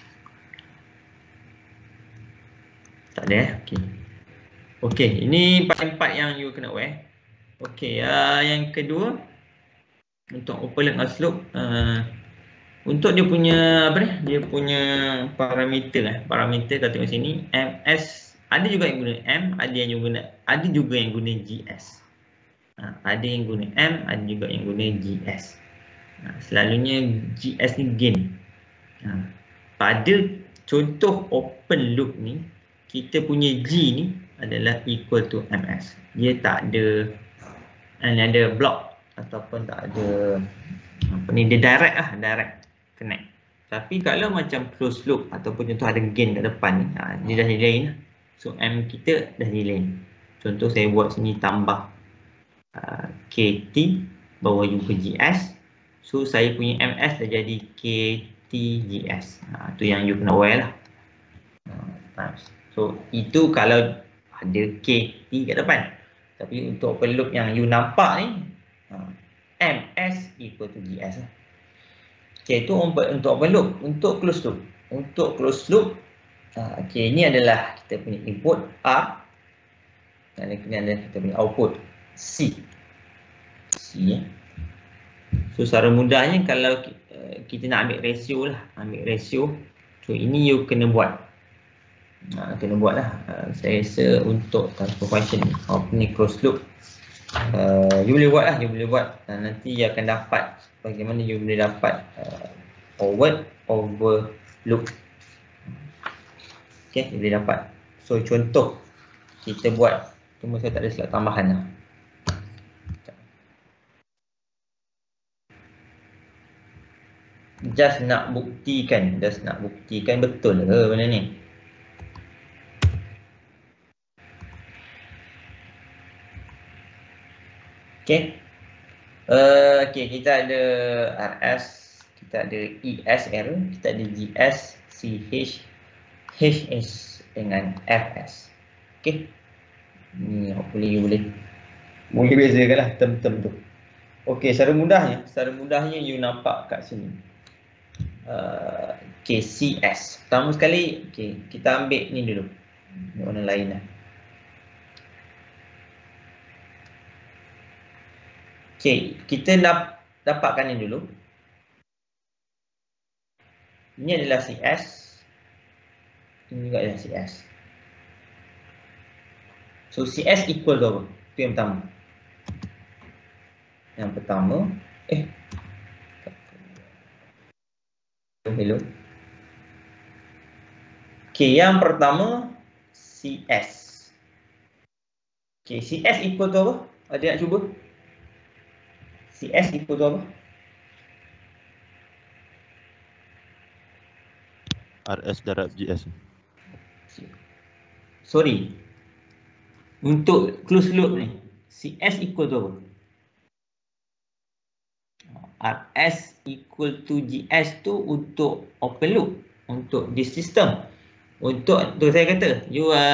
Speaker 1: Tak ada Okey, ini part yang you kena aware. Okey, yang kedua untuk open loop slope, untuk dia punya dia punya parameter kalau tengok sini, MS ada juga yang guna M, ada juga yang guna GS. Ada yang guna M, ada juga yang guna GS. Selalunya GS ni gain. Pada contoh open loop ni, kita punya G ni adalah equal to MS. Dia tak ada block ataupun tak ada dia direct connect. Tapi kalau macam closed loop ataupun contoh ada gain kat depan ni, dia dah lain lah. So M kita dah lain. Contoh saya buat sini tambah KT bawah jumpa GS. So saya punya MS dah jadi KT GS. Tu yang you kena aware lah. So itu kalau ada KT kat depan. Tapi untuk open loop yang you nampak ni, MS equal to GS lah. Okay, itu untuk open loop. Untuk closed loop, okay, ini adalah kita punya input R, dan ini adalah kita punya output C. So secara mudahnya kalau kita nak ambil ratio, so ini you kena buat. Saya rasa untuk transfer function ni closed loop, you boleh buat dan nanti you akan dapat bagaimana you boleh dapat forward overloop. Okay, you boleh dapat. So contoh kita buat, cuma saya tak ada slide tambahan lah. Just nak buktikan betul ke benda ni. Okay. Kita ada RS, kita ada ES error, kita ada GS, CH, HS dengan FS. Okay. Ni hopefully you boleh bezakan lah term-term tu. Okay, secara mudahnya you nampak kat sini. CS. Pertama sekali, kita ambil ni dulu. Warna lain lah. Kita nak dapatkan ni dulu. Ini adalah CS. Ini juga adalah CS. So CS equal to apa? Itu yang pertama. hello. Okey, yang pertama CS. Okey, CS equal to apa? Ada nak cuba? CS equal to apa?
Speaker 4: RS darab GS.
Speaker 1: Sorry. Untuk closed loop ni, CS equal to apa? RS equal to GS tu untuk open loop, untuk this system. Untuk tu saya kata,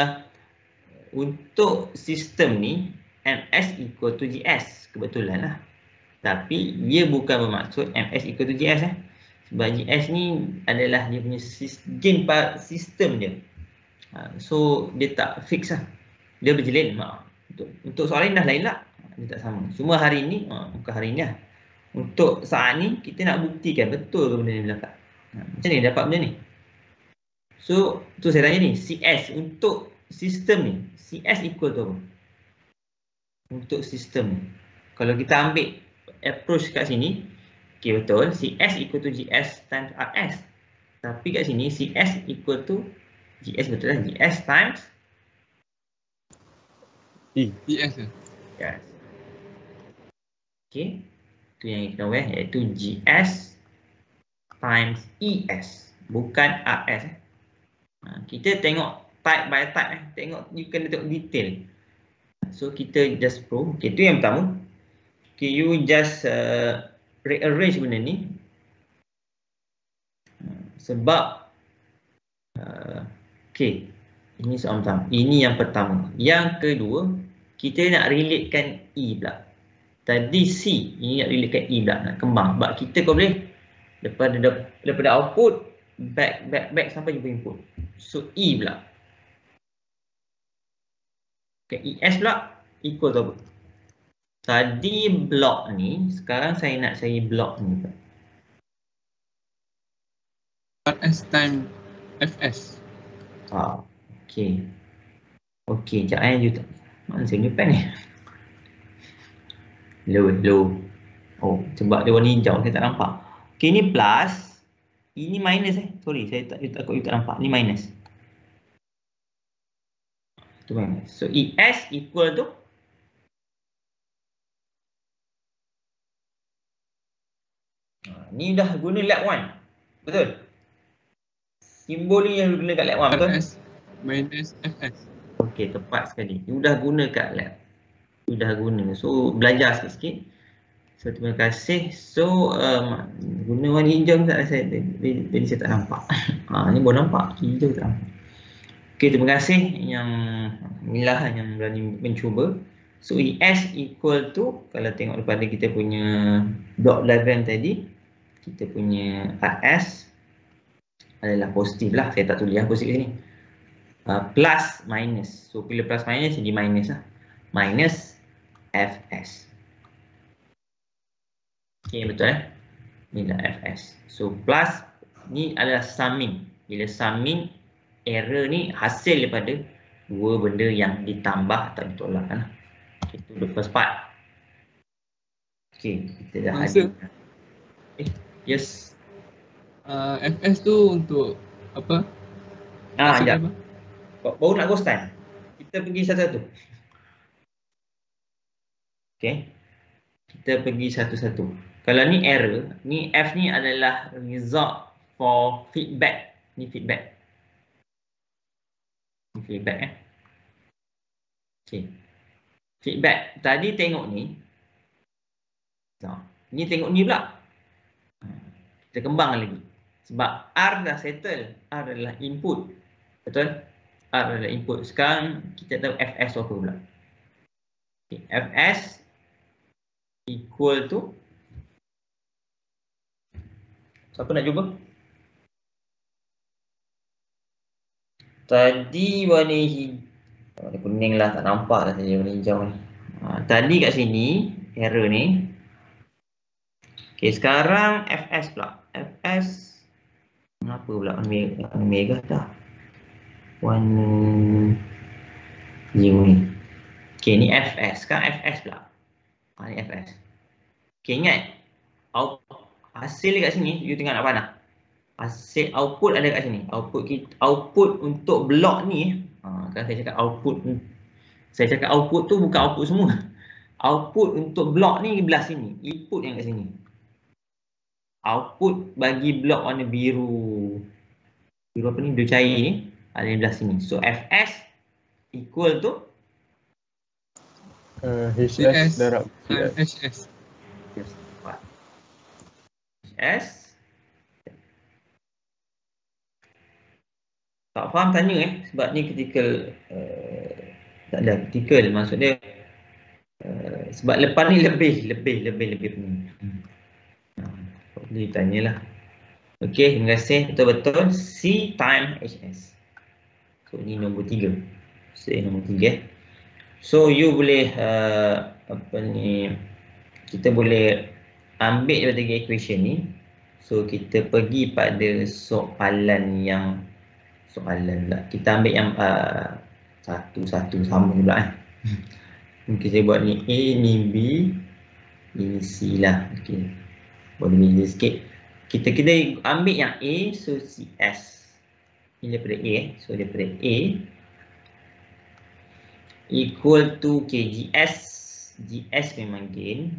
Speaker 1: untuk sistem ni MS equal to GS, kebetulan lah. Tapi dia bukan bermaksud MS equal to GS Sebab GS ni adalah dia punya sistem dia. So dia tak fix lah. Dia berjilin. Untuk soalan ni dah lain lah. Dia tak sama. Cuma hari ni, bukan hari ni lah. Untuk saat ni kita nak buktikan betul ke benda ni berlaku. Macam ni dapat benda ni. So tu saya tanya ni, CS untuk sistem ni, CS equal to apa? Untuk sistem ni. Kalau kita ambil approach kat sini, okay, betul, CS equal to GS times RS. Tapi kat sini CS equal to GS, betul lah, GS times
Speaker 2: ES ke?
Speaker 1: Yes. Okay, tu yang kita tahu iaitu GS times ES, bukan RS. Kita tengok type by type, tengok, you kena tengok detail. So kita just prove, okay, tu yang pertama. Okay, you just rearrange benda ni. Sebab okay, ini soalan pertama. Ini yang pertama. Yang kedua, kita nak relatekan E pula. Tadi C, ini nak relatekan E pula, nak kembang. Sebab kita kau boleh daripada output back sampai jumpa input. So E pula. Okay, ES pula equal to apa? Tadi blok ni, sekarang saya nak cari blok ni.
Speaker 2: RS time FS.
Speaker 1: Okey. Okey, sekejap you tak. Mana saya punya pen ni? Low. Oh, sebab dia warna hijau, saya tak nampak. Okey, ni plus. Ini minus Sorry, saya takut you tak nampak. Ni minus. Tu minus. So, ES equal to ni dah guna lab 1. Betul? Simbol ni yang guna kat lab 1, betul?
Speaker 2: RS minus FS.
Speaker 1: Okey, tepat sekali. You dah guna kat lab. You dah guna. So, belajar sikit-sikit. So, terima kasih. So, guna warna hijau tak saya, jadi saya tak nampak. Ni baru nampak. Hijau tak nampak. Okey, terima kasih yang inilah yang berani mencuba. So, ES equal to, kalau tengok daripada kita punya block diagram tadi, kita punya RS adalah positif lah. Saya tak tulis positif sini. Plus minus. So bila plus minus jadi minus lah. Minus FS. Okay, betul Ni adalah FS. So plus ni adalah summing. Bila summing, error ni hasil daripada dua benda yang ditambah atau ditolakkan lah. Okay, itu the first part. Okay, kita dah ada. Yes.
Speaker 2: FS tu untuk apa?
Speaker 1: Sekejap. Baru nak ghost time. Kita pergi satu-satu. Okay. Kita pergi satu-satu. Kalau ni error, ni F ni adalah result for feedback. Ni feedback. Ni feedback Okay. Feedback. Tadi tengok ni. Ni tengok ni pula. Kita kembang lagi. Sebab R dah settle. R adalah input. Betul? R adalah input. Sekarang kita tahu FS apa pula. Okay. FS equal to. Siapa nak cuba? Tadi warna hijau. Warna kuning lah. Tak nampak lah saja warna hijau ni. Tadi kat sini. Error ni. Okay. Sekarang FS pula. FS. Kenapa pula warna merah dah? Warna hijau ni. Okay, ni FS. Sekarang FS pula. Ni FS. Okay, ingat. Hasil kat sini, you tengok nak panah. Hasil output ada kat sini. Output untuk blok ni, kan saya cakap output tu bukan output semua. Output untuk blok ni belah sini, input yang kat sini. Output bagi blok warna biru apa ni, biru cair ni ada di belah sini. So Fs equal to
Speaker 3: HS darab CS.
Speaker 2: HS.
Speaker 1: HS. Tak faham tanya sebab ni critical, tak ada critical, maksud dia sebab lepas ni lebih pening. Boleh tanyalah. Okey, terima kasih, betul-betul C time HS. So ni nombor 3. C nombor 3. So you boleh kita boleh ambil daripada tiga equation ni. So kita pergi pada soalan pula. Kita ambil yang satu-satu sama pula Mungkin saya buat ni A, ni B, ini C lah. Okey. Boleh beza sikit. Kita ambil yang A, so CS. Ini daripada A So daripada A equal to KGS. GS memang gain.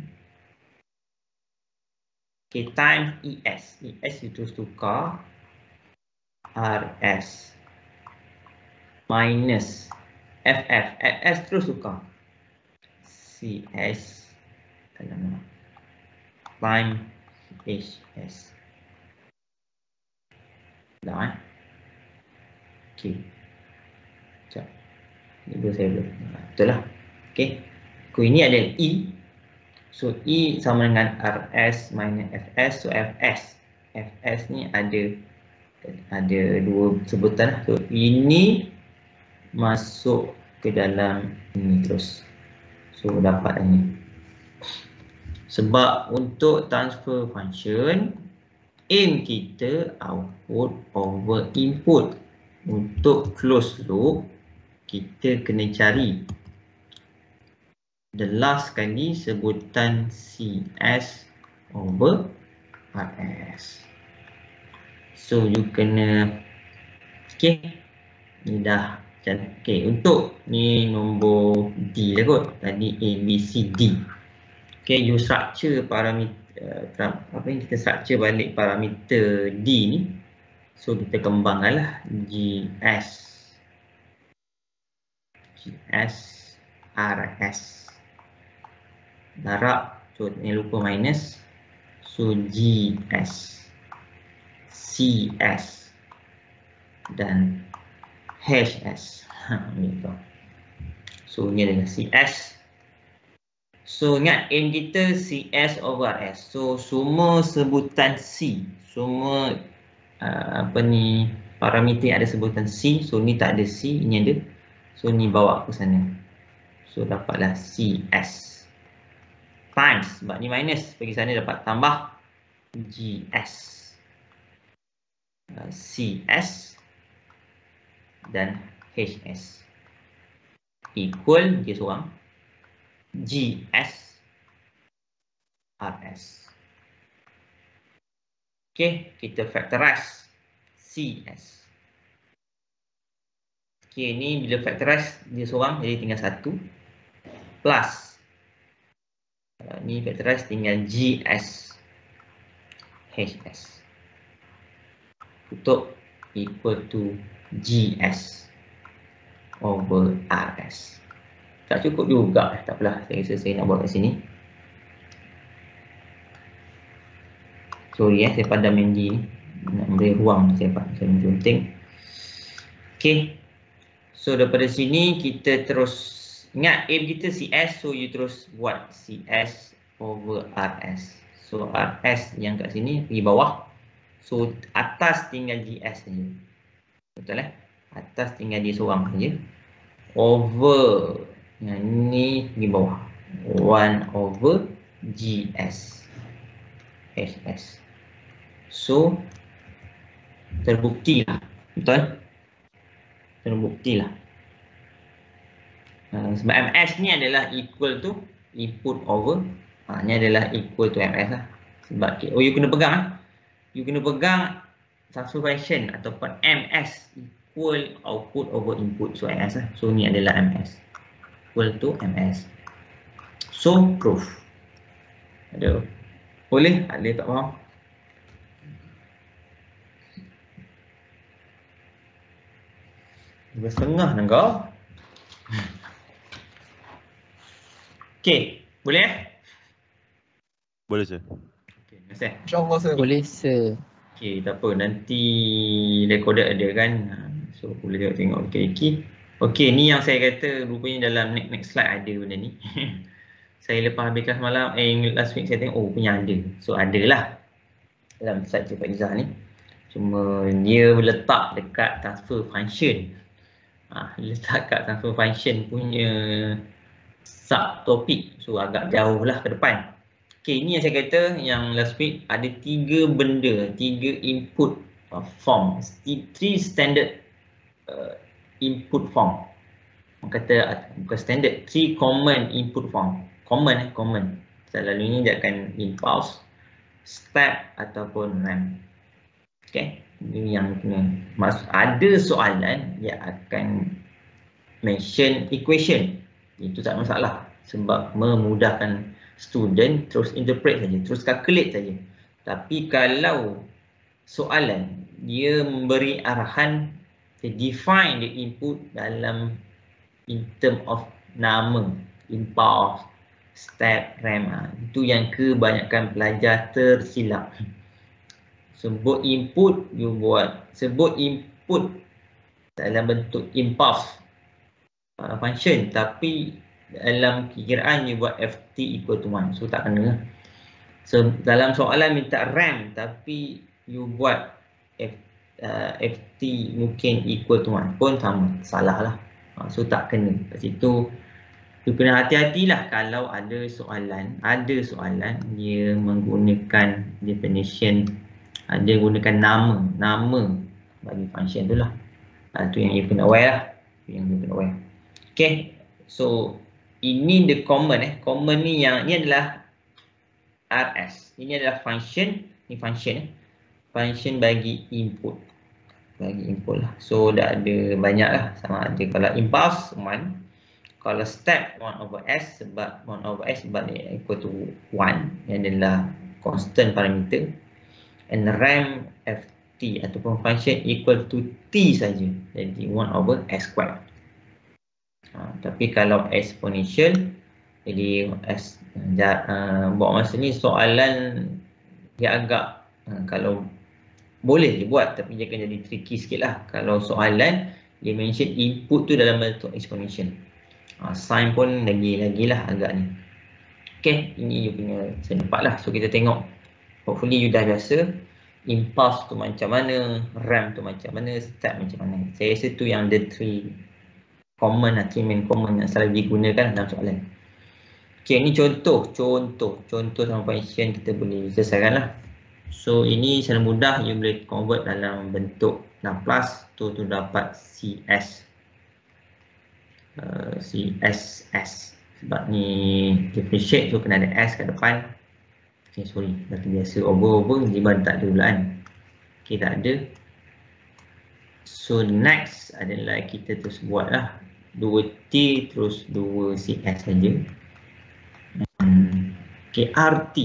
Speaker 1: K times ES. ES itu terus tukar. RS minus FF. FS terus tukar. CS dalam time HS. Dah okey. Sekejap. Ni boleh saya boleh. Betul lah. Okey. Ini ada E. So E sama dengan RS minus FS. So FS ni ada dua sebutan. So ini masuk ke dalam ini terus. So dapat ini. Sebab untuk transfer function, aim kita output over input. Untuk close loop, kita kena cari the last kali sebutan CS over RS. So you kena, okay, ni dah. Okay, untuk ni nombor D lah kot. Tadi A, B, C, D. Okay, you structure parameter, kita structure balik parameter D ni. So kita kembangkan lah GS, RS. Darab, so ni lupa minus. So GS, CS dan HS. So ni adalah CS. So ingat aim kita CS over RS. So semua sebutan C, semua parameter yang ada sebutan C. So ni tak ada C, ini ada. So ni bawa ke sana. So dapatlah CS times, sebab ni minus, pergi sana dapat tambah GS, CS dan HS equal dia seorang GS RS. Okay, kita factorize CS. Okay, ni bila factorize dia seorang jadi tinggal 1 plus ni factorize tinggal GS HS tutup equal to GS over RS. Tak cukup juga, tak apalah, saya rasa saya nak buat kat sini. Sorry saya padam yang G ni, nak beri ruang saya menjunting. Okay, so daripada sini kita terus ingat aim kita CS, so you terus buat CS over RS. So RS yang kat sini pergi bawah, so atas tinggal GS saja. Betul atas tinggal dia seorang saja. Over yang ni pergi bawah, 1 over GS HS. So terbuktilah, betul? Terbuktilah. Sebab MS ni adalah equal to input over, ni adalah equal to MS lah. Sebab you kena pegang, you kena pegang transfer function ataupun MS equal output over input. So MS lah. So ni adalah MS. Equal to MS. So proof. Ada. Boleh? Ada tak faham? Dua setengah dah kau. Okey, boleh?
Speaker 4: Boleh sir.
Speaker 1: Okey, terima kasih.
Speaker 3: InsyaAllah sir.
Speaker 5: Boleh sir.
Speaker 1: Okey, tak apa. Nanti recorded ada kan. So boleh tengok okey. Okey, ni yang saya kata rupanya dalam next slide ada benda ni. Saya lepas habis kelas malam, last week saya tengok, oh punya ada. So adalah dalam slide Cik Faizah ni. Cuma dia letak dekat transfer function. Letak kat transfer function punya subtopik. So agak jauh lah ke depan. Okay, ini yang saya kata yang last week ada 3 benda, 3 input form, 3 standard input form. Orang kata bukan standard, 3 common input form. Common. Selalunya dia akan impulse, step ataupun ramp. Okay, ini yang kena maksud. Ada soalan dia akan mention equation. Itu tak masalah sebab memudahkan student terus interpret saja, terus calculate saja. Tapi kalau soalan dia memberi arahan, dia define the input dalam in term of nama, impulse, step, ramp, itu yang kebanyakan pelajar tersilap. Sebut input, you buat sebut input dalam bentuk impulse function, tapi dalam kiraan you buat ft equal to 1. So tak kena. So dalam soalan minta RAM tapi you buat ft mungkin equal to 1 pun sama, salah lah. So tak kena. Kat situ you kena hati-hatilah kalau ada soalan dia menggunakan definition, dia gunakan nama bagi function tu lah. Itu yang you kena aware lah. Okay, so ini the common common ni yang ni adalah RS. Ini adalah function, ni function function bagi input. Lah. So dah ada banyak lah, sama ada kalau impulse 1, kalau step 1 over S sebab 1 over S sebab ni equal to 1, yang adalah constant parameter, and ramp ft ataupun function equal to t saja, jadi 1 over S square. Tapi kalau exponential, jadi buat masa ni soalan dia agak kalau boleh dibuat tapi dia akan jadi tricky sikit lah. Kalau soalan dia mention input tu dalam bentuk exponential, sign pun lagi-lagi lah agak ni. Okay, ini you punya senempat lah. So kita tengok, hopefully you dah biasa impulse tu macam mana, ramp tu macam mana, step macam mana. Saya rasa tu yang the 3 common lah, 3 main common yang selalu digunakan dalam soalan. Okay, ini contoh sama function kita boleh selesaikan lah. So ini secara mudah you boleh convert dalam bentuk Laplace tu dapat CS CSS. Sebab ni differentiate so kena ada S kat depan. Okay, sorry, dah terbiasa over jiban tak ada bulaan. Okay, tak ada. So next adalah kita terus buat lah 2T terus 2CS saja. Okay, RT.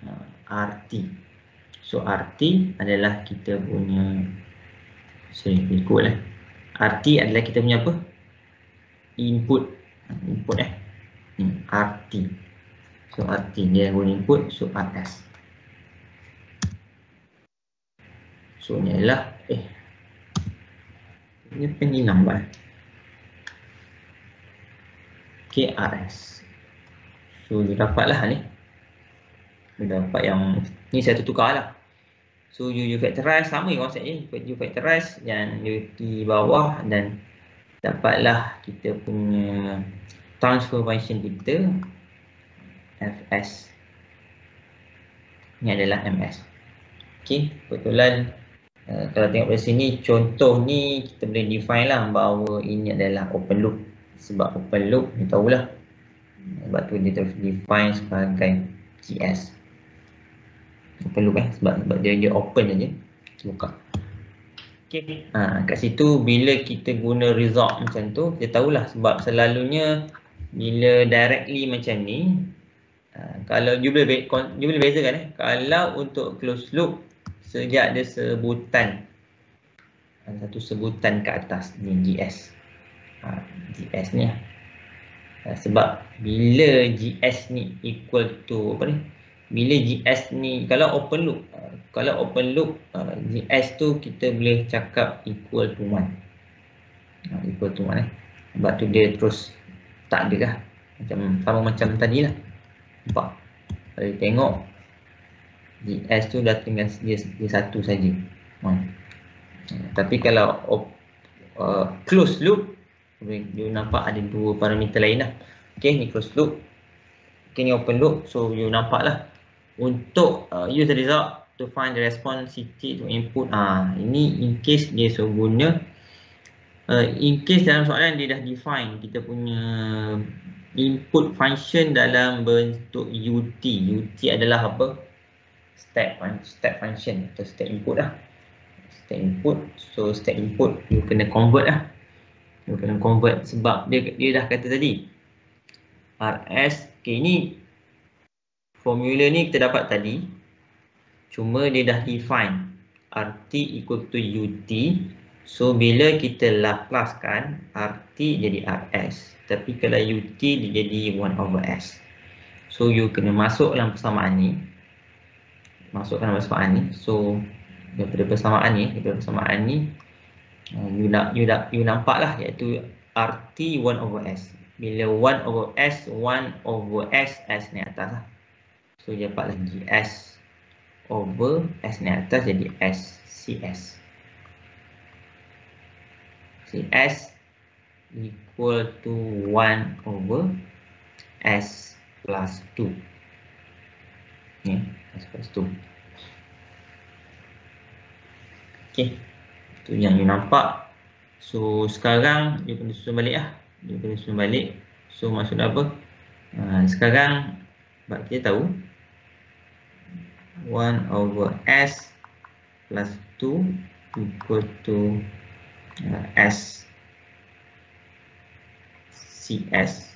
Speaker 1: So RT adalah kita punya, ikut lah. RT adalah kita punya apa? Input RT. So RT dia guna input, so RS. So ni adalah ini penyilang lah. KRS. So you dapat lah ni. You dapat yang ni saya tukar lah. So you factorize sama konsepnya. You factorize dan you di bawah dan dapatlah kita punya transfer function kita Fs. Ini adalah Ms. Okay, kebetulan kalau tengok dari sini contoh ni kita boleh define lah bahawa ini adalah open loop. Sebab open loop ni tahulah, sebab tu dia terus define sebagai GS open loop sebab dia open saja, buka. Okay. Kat situ bila kita guna result macam tu, kita tahulah sebab selalunya bila directly macam ni, kalau you boleh bezakan kalau untuk close loop sejak ada sebutan, satu sebutan ke atas ni GS. GS ni sebab bila GS ni equal to apa ni, bila GS ni kalau open loop, GS tu kita boleh cakap equal to 1. Equal to 1 sebab tu dia terus tak ada lah, sama macam tadi lah. Nampak? Kalau tengok GS tu dah tinggal dia satu saja. Tapi kalau close loop, you nampak ada dua parameter lain lah. Okay, ni close loop, okay, ni open loop. So you nampak lah untuk use the result to find the response CT to input. Ini in case dia so guna, in case dalam soalan dia dah define kita punya input function dalam bentuk UT. UT adalah apa? Step function atau step input lah. Step input. So step input you kena convert lah. You kena convert sebab dia dah kata tadi RS. Okay, ini formula ni kita dapat tadi, cuma dia dah define RT equal to UT. So bila kita Laplacekan RT jadi RS, tapi kalau UT dia jadi 1 over S. So you kena masuk dalam persamaan ni, so daripada persamaan ni you nampak lah, iaitu RT 1 over S. Bila 1 over S, 1 over S naik atas lah. So dia dapat lagi S over S naik atas jadi S, CS. CS equal to 1 over S plus 2. Ni, S plus 2. Okay, itu yang you nampak. So sekarang dia kena susun balik lah. So maksudnya apa? Sekarang kita tahu 1 over S plus 2 equal to S CS.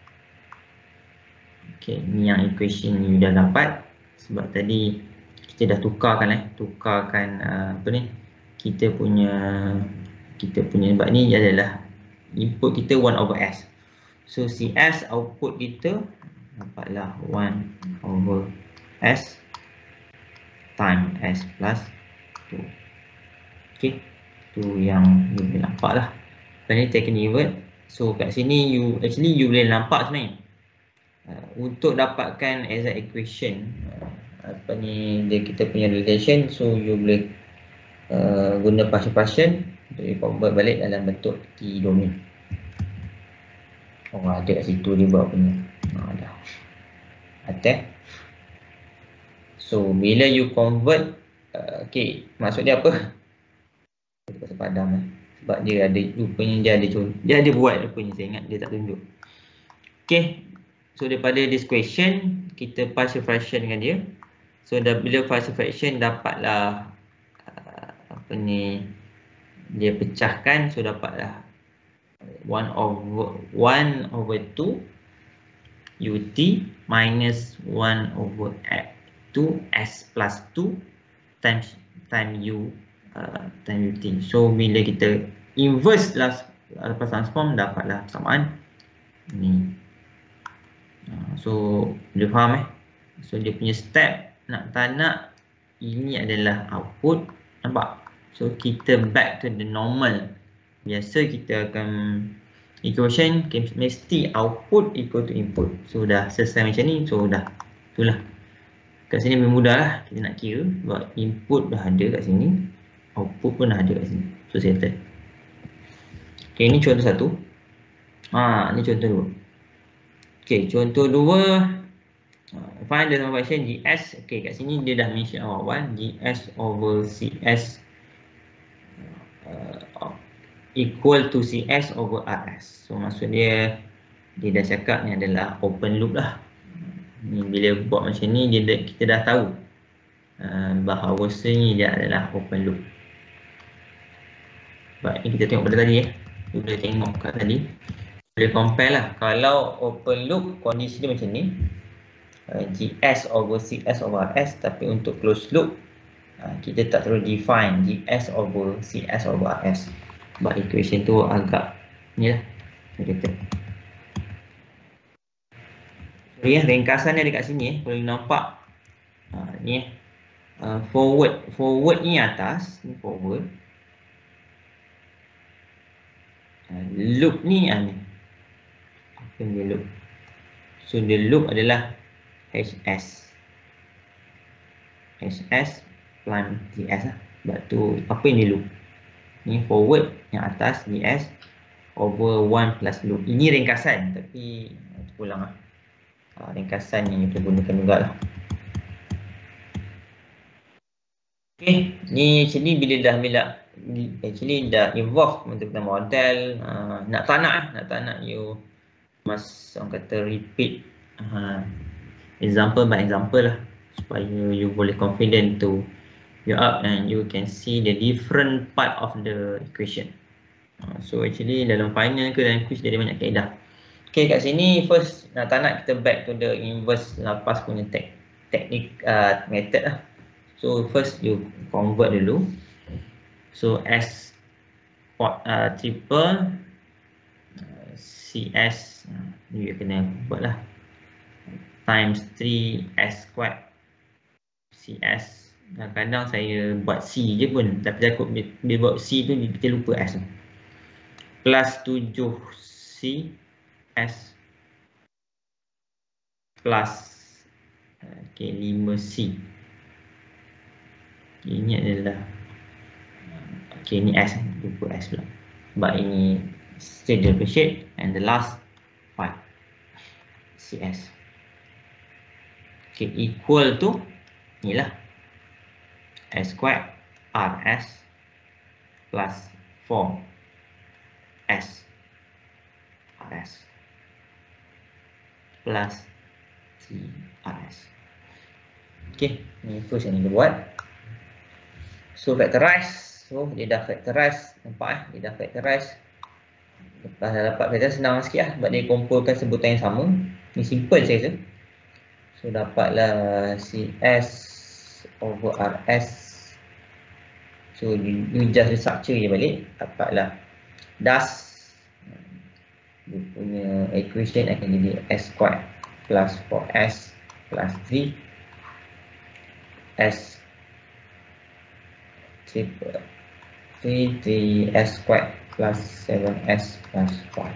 Speaker 1: Okay, ni yang equation you dah dapat. Sebab tadi kita dah tukarkan apa ni, kita punya sebab ni adalah input kita 1 over S. So CS output kita dapatlah 1 over S time S plus 2. Okay, tu yang you boleh nampak lah. Lepas ni take an invert. So kat sini you boleh nampak sebenarnya untuk dapatkan exact equation apa ni dia kita punya relation. So you boleh guna partition untuk convert balik dalam bentuk T domain. Ada kat situ dia buat punya. Ada. Atas. So bila you convert, okay, maksud dia apa? Kita pasal padam sebab dia ada rupanya dia ada buat rupanya, saya ingat dia tak tunjuk. Okay, so daripada this question kita partial fraction dengan dia. So bila partial fraction dapatlah apa ni, dia pecahkan, so dapatlah 1 over 2 UT minus 1 over 2 S plus 2 times U time UT. So bila kita inverse Laplace transform dapatlah persamaan ni. So boleh faham So dia punya step tak nak ini adalah output, nampak? So kita back to the normal. Biasa kita akan equation mesti output equal to input. So dah selesai macam ni, so dah itulah. Kat sini lebih mudah lah kita nak kira sebab input dah ada kat sini, output pun dah ada kat sini. So settle. Okay, ini contoh satu. Ini contoh dua. Okay, contoh dua, find the function GS. Okay, kat sini dia dah mention awal GS over CS equal to CS over RS. So maksud dia dah cakap ni adalah open loop lah. Ni bila buat macam ni kita dah tahu bahawasanya dia adalah open loop. Baik, ini kita tengok pada tadi Kita boleh tengok kat tadi. Boleh compare lah. Kalau open loop, kondisi dia macam ni. GS over CS over RS. Tapi untuk closed loop, kita tak terus define GS over CS over RS. Sebab equation tu agak ni lah. Sorry ringkasannya dekat sini boleh nampak. Ni forward ni atas, ni forward. Loop ni ni. Apa dia loop? So the loop adalah HS plus GS lah. Sebab tu apa yang dia loop? Ni forward yang atas GS over 1 plus loop. Ini ringkasan tapi pulang lah. Ringkasan yang kita gunakan juga lah. Okay, ni actually bila dah involve untuk kita model, nak tak nak you must orang kata repeat example by example lah, supaya you boleh confident to you up and you can see the different part of the equation. So actually dalam final ke dalam quiz dia ada banyak kaedah. Okay, kat sini first nak tak nak kita back to the inverse Laplace punya teknik method lah. So first you convert dulu. So S triple CS you kena buat lah times 3S squared CS. Kadang-kadang saya buat C je pun, tapi takut bila buat C tu kita lupa S. Plus 7C S plus 5C. Ini adalah ini S, lupa S pula. Sebab ini straight differentiate and the last part CS. Equal to inilah S squared RS plus 4S RS plus 3RS. Ni first yang kita buat. So factorize. So dia dah factorize, nampak dia dah factorize. Lepas dah dapat factorize senang sikit lah, sebab dia kumpulkan sebutan yang sama. Ni simple saya rasa. So dapatlah CS over RS. So you just restructure je balik, dapatlah thus dia punya equation akan jadi S squared plus 4S plus 3S triple 3S squared plus 7S plus 5.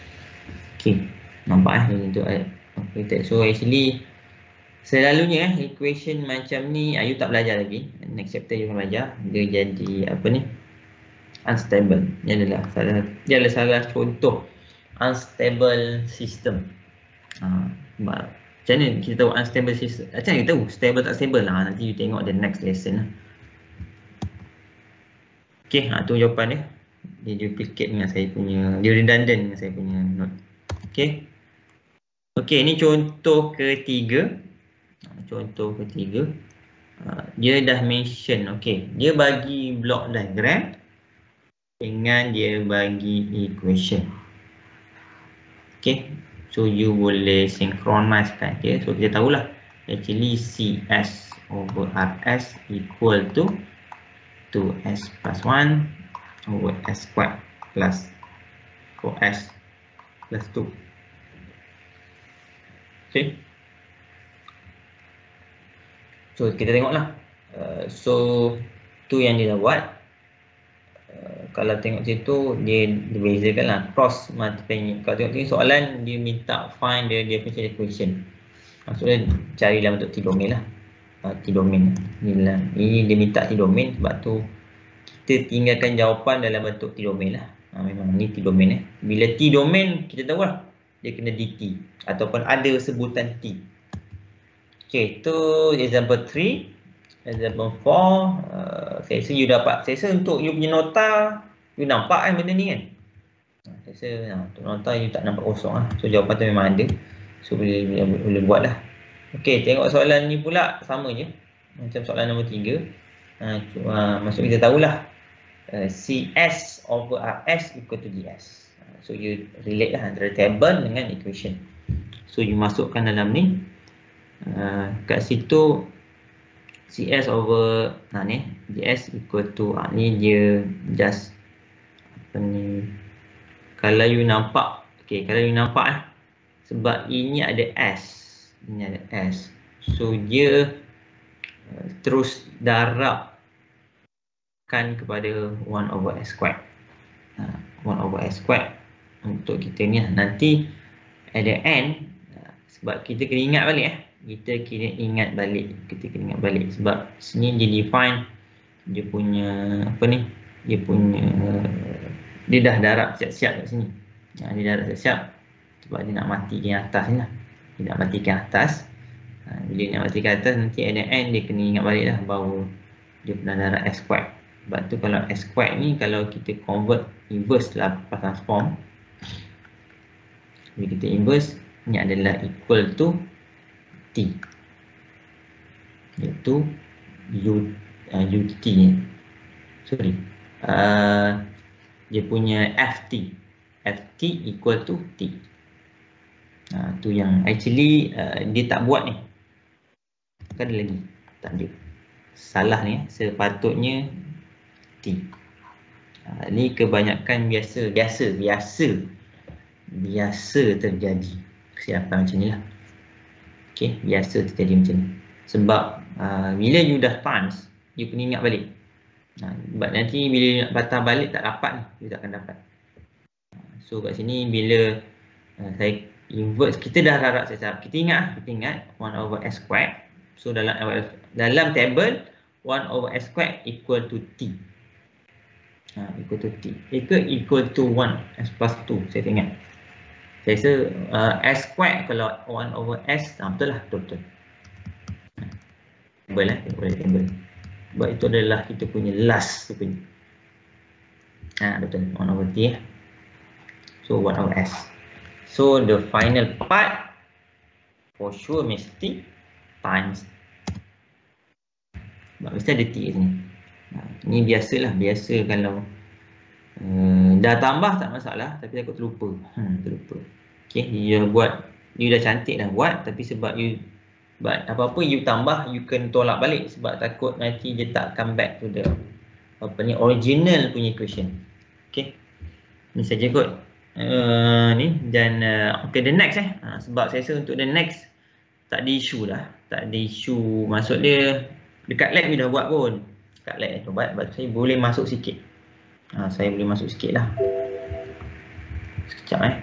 Speaker 1: Nampak untuk operator. So actually selalunya equation macam ni you tak belajar lagi. Next chapter you akan belajar. Dia jadi apa ni? Unstable. Dia adalah salah contoh unstable system. Macam mana kita tahu unstable system? Macam mana kita tahu stable tak stable lah? Nanti you tengok the next lesson lah. Tu jawapan dia. Dia duplicate dengan saya punya, dia redundant dengan saya punya note. Ni contoh ketiga. Dia dah mention, dia bagi block diagram dengan dia bagi equation. So you boleh synchronize-kan dia. So kita tahulah actually CS over RS equal to 2S plus 1 over S squared plus 4S plus 2. So kita tengoklah. So tu yang dia dah buat. Kalau tengok situ dia bezakan lah cross multiplying. Kalau tengok sini soalan dia minta find dia punya equation. Maksudnya cari dalam bentuk T-domain lah. T-domain ini dia minta T-domain, sebab tu kita tinggalkan jawapan dalam bentuk T-domain lah. Memang ni T-domain Bila T-domain kita tahu lah dia kena DT ataupun ada sebutan T. Tu example 3. Example 4. Saya rasa you dapat. Saya rasa untuk you punya nota you nampak benda ni kan. Saya rasa untuk nota you tak nampak kosong lah. So jawapan tu memang ada. So boleh buat lah. Tengok soalan ni pula sama je macam soalan nombor 3. Maksud kita tahulah CS over RS equal to DS. So you relate lah antara table dengan equation. So you masukkan dalam ni. Kat situ CS over ni DS equal to ni dia just apa ni, kalau you nampak, kalau you nampak sebab ini ada S, so dia terus darabkan kepada 1 over S squared. 1 over S squared untuk kita ni nanti at the end, sebab kita kena ingat balik kita kena ingat balik sebab sini dia define dia punya apa ni, dia dah darab siap-siap kat sini. Dia darab siap-siap sebab dia nak matikan atas ni lah. Dia nak matikan atas. Bila dia nak matikan atas, nanti at the end dia kena ingat balik lah bahawa dia pernah darab S squared. Sebab tu kalau S squared ni, kalau kita convert inverse Laplace transform, bila kita inverse, ni adalah equal to T, iaitu UT ni. Sorry, dia punya FT equal to T. Tu yang actually dia tak buat ni. Kan ada lagi? Tak ada. Salah ni, sepatutnya T. Ni kebanyakan biasa terjadi kesilapan macam ni lah. Biasa terjadi macam ni. Sebab bila you dah times, you kena ingat balik. Sebab nanti bila nak patah balik tak dapat ni, you tak akan dapat. So kat sini bila saya inverse, kita dah darab siap-siap. Kita ingat 1 over S squared. So dalam table 1 over S squared equal to T. Equal to 1 S plus 2. Saya ingat. Saya rasa S squared kalau 1 over S, betul lah, betul. Table. Sebab itu adalah kita punya last tu punya. Betul, 1 over T. So 1 over S. So the final part for sure mesti times. Sebab mesti ada T kat sini. Ni biasa kalau dah tambah tak masalah, tapi takut terlupa. You dah cantik dah buat, tapi sebab you apa-apa you tambah, you kena tolak balik sebab takut nanti dia tak come back to the original punya equation. Ni saja kot. Ni dan the next sebab saya rasa untuk the next tak ada isu dah. Maksud dia dekat lab you dah buat pun. Dekat lab tu buat, saya boleh masuk sikit. Saya boleh masuk sikit lah. Sekejap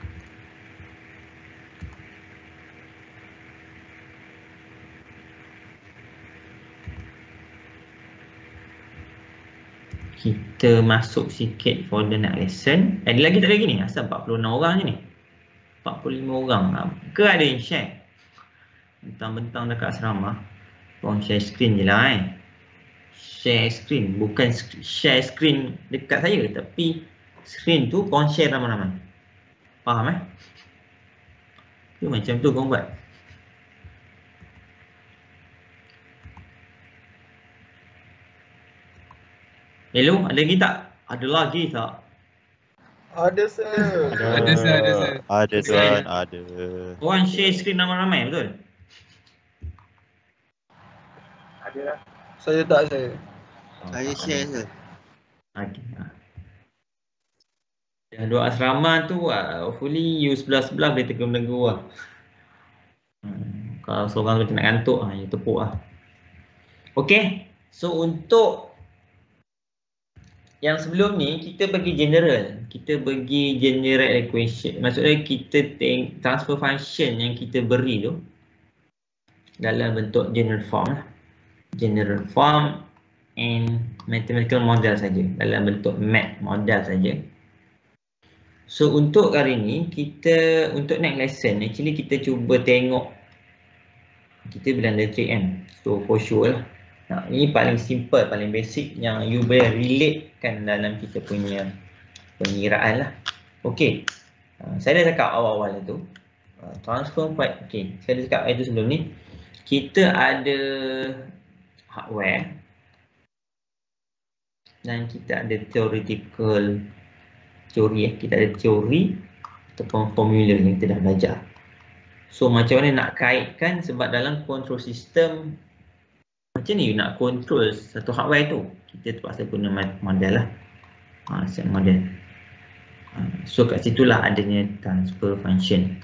Speaker 1: kita masuk sikit for the next lesson. Ada lagi tak lagi ni? Asal 46 orang je ni. 45 orang. Ke ada yang share? Bentang-bentang dekat asrama. Korang share screen je lah Share screen. Bukan share screen dekat saya. Tapi screen tu korang share ramai-ramai. Faham tu macam tu korang buat. Hello, ada lagi tak? Ada lagi tak?
Speaker 3: Ada sir.
Speaker 2: Ada
Speaker 4: Tuan, ada.
Speaker 1: Korang share screen ramai-ramai, betul?
Speaker 3: Ada. Saya tak saya.
Speaker 5: Saya share sir.
Speaker 1: Okay. Yang dua asrama tu, hopefully you sebelah-sebelah boleh tegur-tegur lah. Kalau seorang tu nak kantuk, you tepuk lah. Okay, so untuk yang sebelum ni kita bagi general equation. Maksudnya kita transfer function yang kita beri tu dalam bentuk general form and mathematical model saja, dalam bentuk math model saja. So untuk hari ni untuk next lesson actually kita cuba tengok kita bilang ada 3M. So for sure lah. Ini paling simple, paling basic yang you boleh relatekan dalam kita punya pengiraan lah. Okay, saya dah cakap awal-awal itu transform part. Okay, saya dah cakap itu sebelum ni. Kita ada hardware, dan kita ada theoretical teori, kita ada teori ataupun formula yang kita dah belajar. So macam mana nak kaitkan, sebab dalam control system macam ni you nak control satu hardware tu, kita terpaksa guna model lah, set model. So kat situlah adanya transfer function.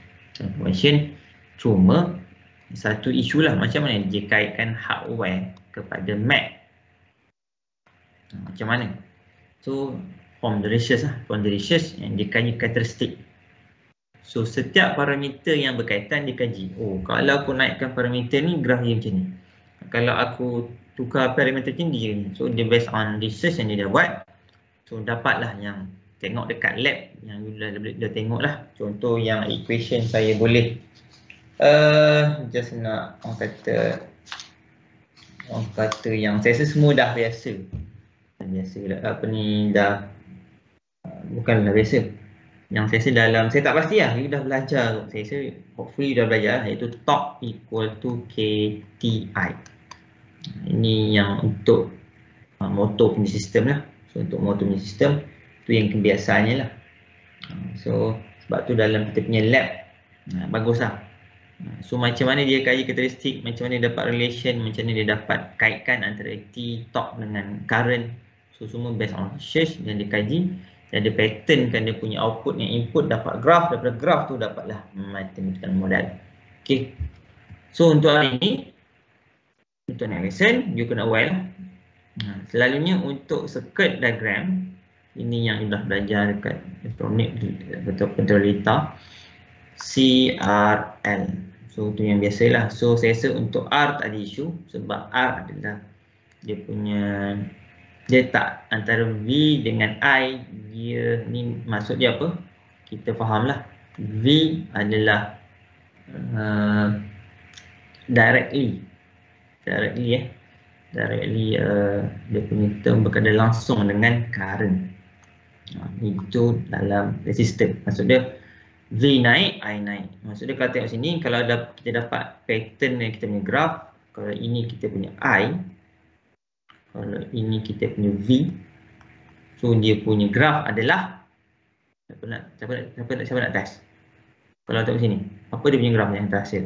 Speaker 1: Cuma satu isu lah, macam mana dia kaitkan hardware kepada map. Macam mana? So form the ratios lah, form the ratios yang dikaji karakteristik. So setiap parameter yang berkaitan dikaji. Oh, kalau aku naikkan parameter ni, graf dia macam ni. Kalau aku tukar parameter ni, dia ni. So dia based on research yang dia dah buat. So dapatlah yang tengok dekat lab yang you dah tengok lah. Contoh yang equation saya boleh just nak orang kata yang saya rasa semua dah biasa. Apa ni dah bukanlah biasa. Yang saya rasa dalam, saya tak pasti lah, you dah belajar. Saya rasa hopefully you dah belajar lah, iaitu top equal to KTI. Ini yang untuk motor punya sistem lah. So untuk motor punya sistem tu yang kebiasaannya lah. So sebab tu dalam kita punya lab bagus lah. So macam mana dia kaji karakteristik, macam mana dia dapat relation, macam mana dia dapat kaitkan antara T top dengan current. So semua based on research dan dikaji. Dan dia pattern kan dia punya output yang input dapat graf, daripada graf tu dapatlah mathematical model. Okay. So untuk hari ini, untuk next lesson, you kena aware lah. Selalunya untuk circuit diagram, ini yang you dah belajar dekat elektronik atau kontrolita, CRL. So tu yang biasalah. So saya rasa untuk R tak ada isu, sebab R adalah dia punya, dia tak antara V dengan I, dia ni maksud dia apa? Kita fahamlah. V adalah directly dia punya term berkaitan langsung dengan current. Itu dalam resistor. Maksud dia V naik, I naik. Maksud dia kalau tengok sini, kalau kita dapat pattern yang kita punya graf, kalau ini kita punya I, kalau ini kita punya V, so dia punya graf adalah siapa nak test? Kalau tengok sini, apa dia punya graf yang terhasil?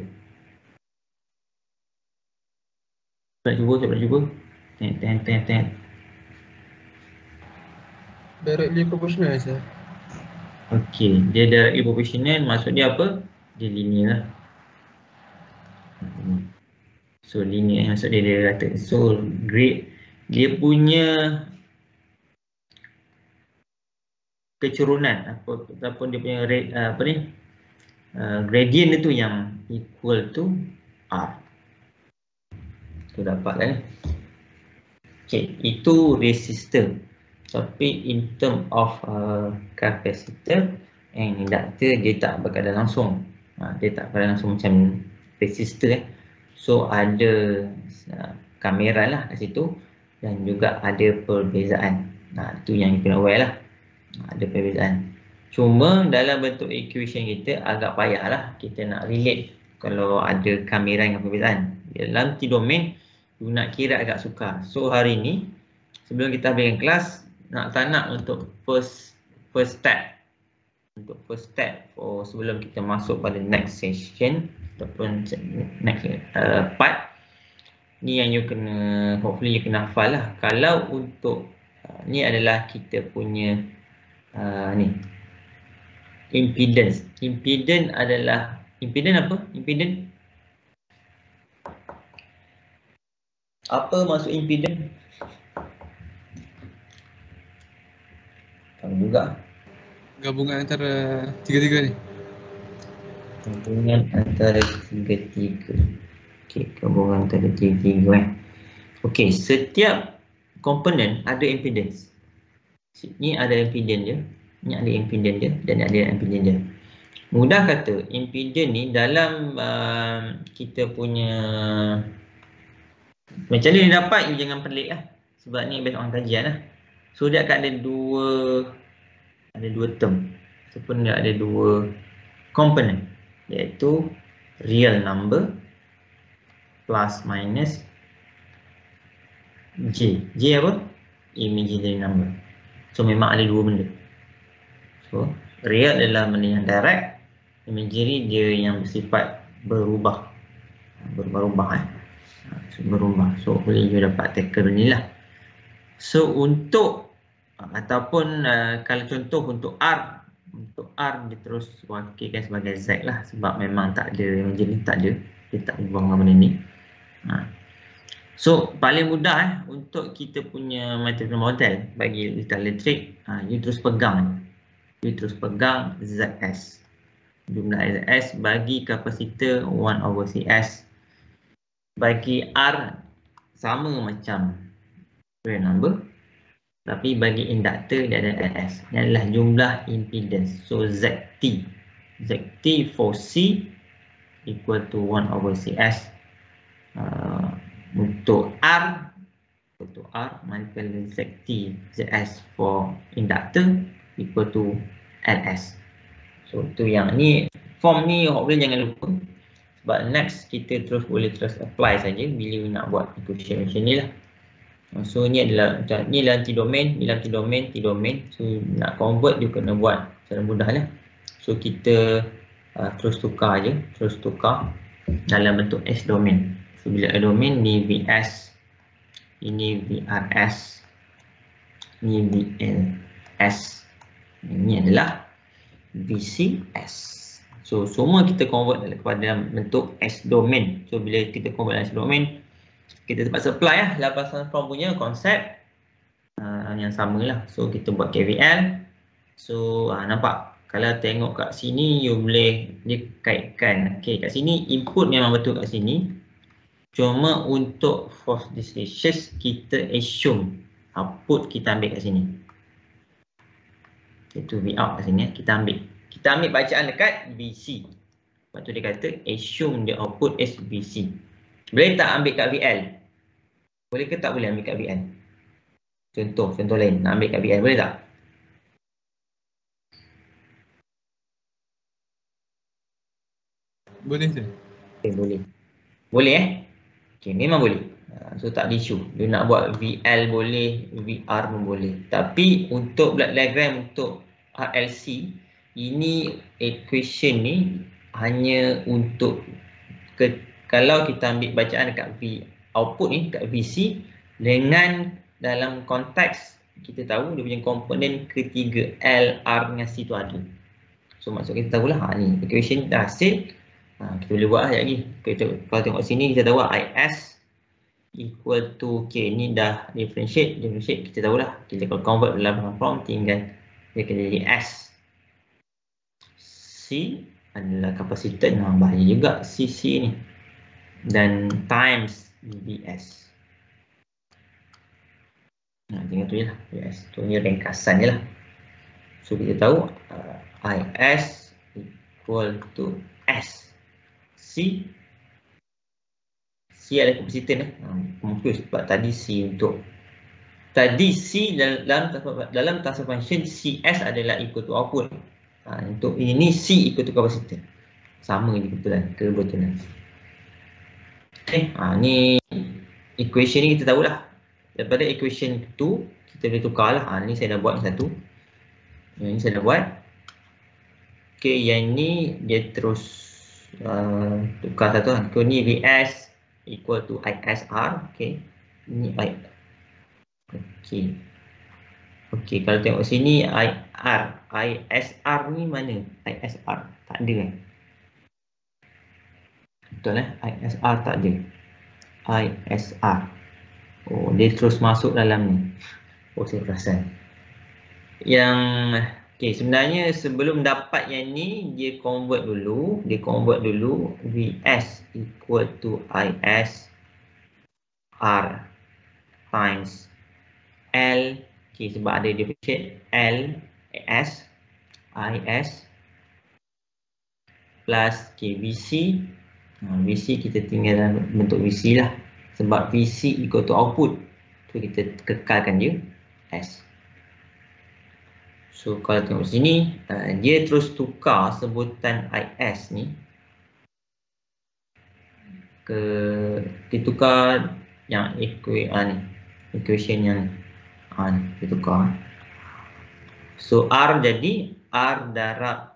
Speaker 1: Siapa nak cuba? Tengok.
Speaker 3: Directly proportional sir.
Speaker 1: Okey, dia directly proportional, maksud dia apa? Dia linear lah. So linear maksud dia rata. So grade dia punya kecurunan ataupun dia punya rate, gradient itu yang equal to R. Tu dapat kan? Okay, itu resistor. Tapi in term of capacitor and inductor, dia tak berkaitan langsung. Dia tak berkaitan langsung macam resistor. So ada kamera lah kat situ dan juga ada perbezaan. Itu yang kita kena aware lah. Ada perbezaan. Cuma dalam bentuk equation kita agak payah lah kita nak relate kalau ada kamera dengan perbezaan. Dalam T-domain you nak kira agak sukar. So hari ni sebelum kita habiskan kelas, tak nak untuk first step. Untuk first step sebelum kita masuk pada next session ataupun next part, ni yang you kena, hopefully you kena hafal lah. Kalau untuk ni adalah kita punya ni impedance. Impedance adalah, impedance apa? Impedance apa maksud impedance? Tahu juga.
Speaker 6: Gabungan antara tiga-tiga ni.
Speaker 1: Gabungan antara tiga-tiga. Okey, gabungan antara tiga-tiga. Okey, setiap komponen ada impedance. Ni ada impedance dia, ni ada impedance dia dan ada impedance dia. Mudah kata, impedance ni dalam kita punya, macam ni dia dapat, you jangan pelik lah. Sebab ni based on kajian lah. So dia akan ada dua term ataupun dia ada dua komponen, iaitu real number plus minus J. J apa? imaginary number. So memang ada dua benda. So real adalah benda yang direct, imaginary dia yang bersifat berubah. So boleh juga dapat tackle ni lah. So untuk ataupun kalau contoh untuk R dia terus wakilkan sebagai Z lah, sebab memang tak ada imaginary, tak ada, dia tak ubah dengan benda ni. So paling mudah untuk kita punya mathematical model bagi literature, you terus pegang ZS, jumlah ZS bagi kapasitor 1/CS. Bagi R sama macam real number, tapi bagi induktor dia ada LS. Ini adalah jumlah impedance. So ZT for C equal to 1/CS. Untuk R multiple ZS for inductor equal to LS. So tu yang ni, form ni hopefully jangan lupa, sebab next kita boleh terus apply saja bila nak buat equation macam ni lah. So ni adalah anti-domain, T-domain. So nak convert dia kena buat secara mudah lah. So kita terus tukar dalam bentuk S-domain. So bila A-domain ni VS, ini VRS, ini VLS, ini adalah VCS. So semua kita convert kepada dalam bentuk S-domain. So bila kita convert dalam S-domain, kita terpaksa apply lah Laplace transform punya konsep yang sama lah. So kita buat KVL. So nampak kalau tengok kat sini, you boleh kaitkan. Okay, kat sini input memang betul kat sini. Cuma untuk force distribution kita assume output kita ambil kat sini. Itu V out kat sini. Kita ambil bacaan dekat BC. Lepas tu dia kata assume the output is BC. Boleh tak ambil kat VL? Boleh ke tak boleh ambil kat VL? Contoh lain, nak ambil kat VL boleh tak?
Speaker 6: Boleh je.
Speaker 1: Okay, boleh. Boleh Okay, memang boleh. So tak ada isu. Dia nak buat VL boleh, VR pun boleh. Tapi untuk blood diagram untuk RLC, ini equation ni hanya untuk kalau kita ambil bacaan dekat V output ni, dekat VC, dengan dalam konteks kita tahu dia punya komponen ketiga L, R dengan C tu ada. So maksud kita tahulah ni equation dah hasil. Kita boleh buat lagi. Kalau tengok sini kita tahu IS equal to ni dah differentiate kita tahulah. Kita kalau convert dalam form tinggal dia akan jadi S. C adalah kapasitor, bahaya juga CC ni, dan times VS. Tinggal tu je lah VS. Tu ni ringkasan je lah. So kita tahu IS equal to S. C adalah kapasitor ni. Confuse sebab tadi C dalam transfer function CS adalah equal to output. Untuk ini C equal to kapasitor. Sama je kebetulan. Okay, ni equation ni kita tahulah. Daripada equation 2 kita boleh tukarlah. Ni saya dah buat satu. Yang ni saya dah buat. Okay, yang ni dia terus tukar satu. So ni VS equal to ISR. Okay, ni I. Okay, kalau tengok sini ISR ni mana? ISR tak ada kan? Betul ISR tak ada. ISR. Oh, dia terus masuk dalam ni. Oh, saya perasan. Sebenarnya sebelum dapat yang ni, dia convert dulu VS equal to IS R times L. Sebab ada differentiate L S IS plus VC. VC kita tinggal dalam bentuk VC lah, sebab VC equal to output. So kita kekalkan dia S. So kalau tengok sini, dia terus tukar sebutan IS ni ditukar yang equation yang Dia tukar. So R jadi R darab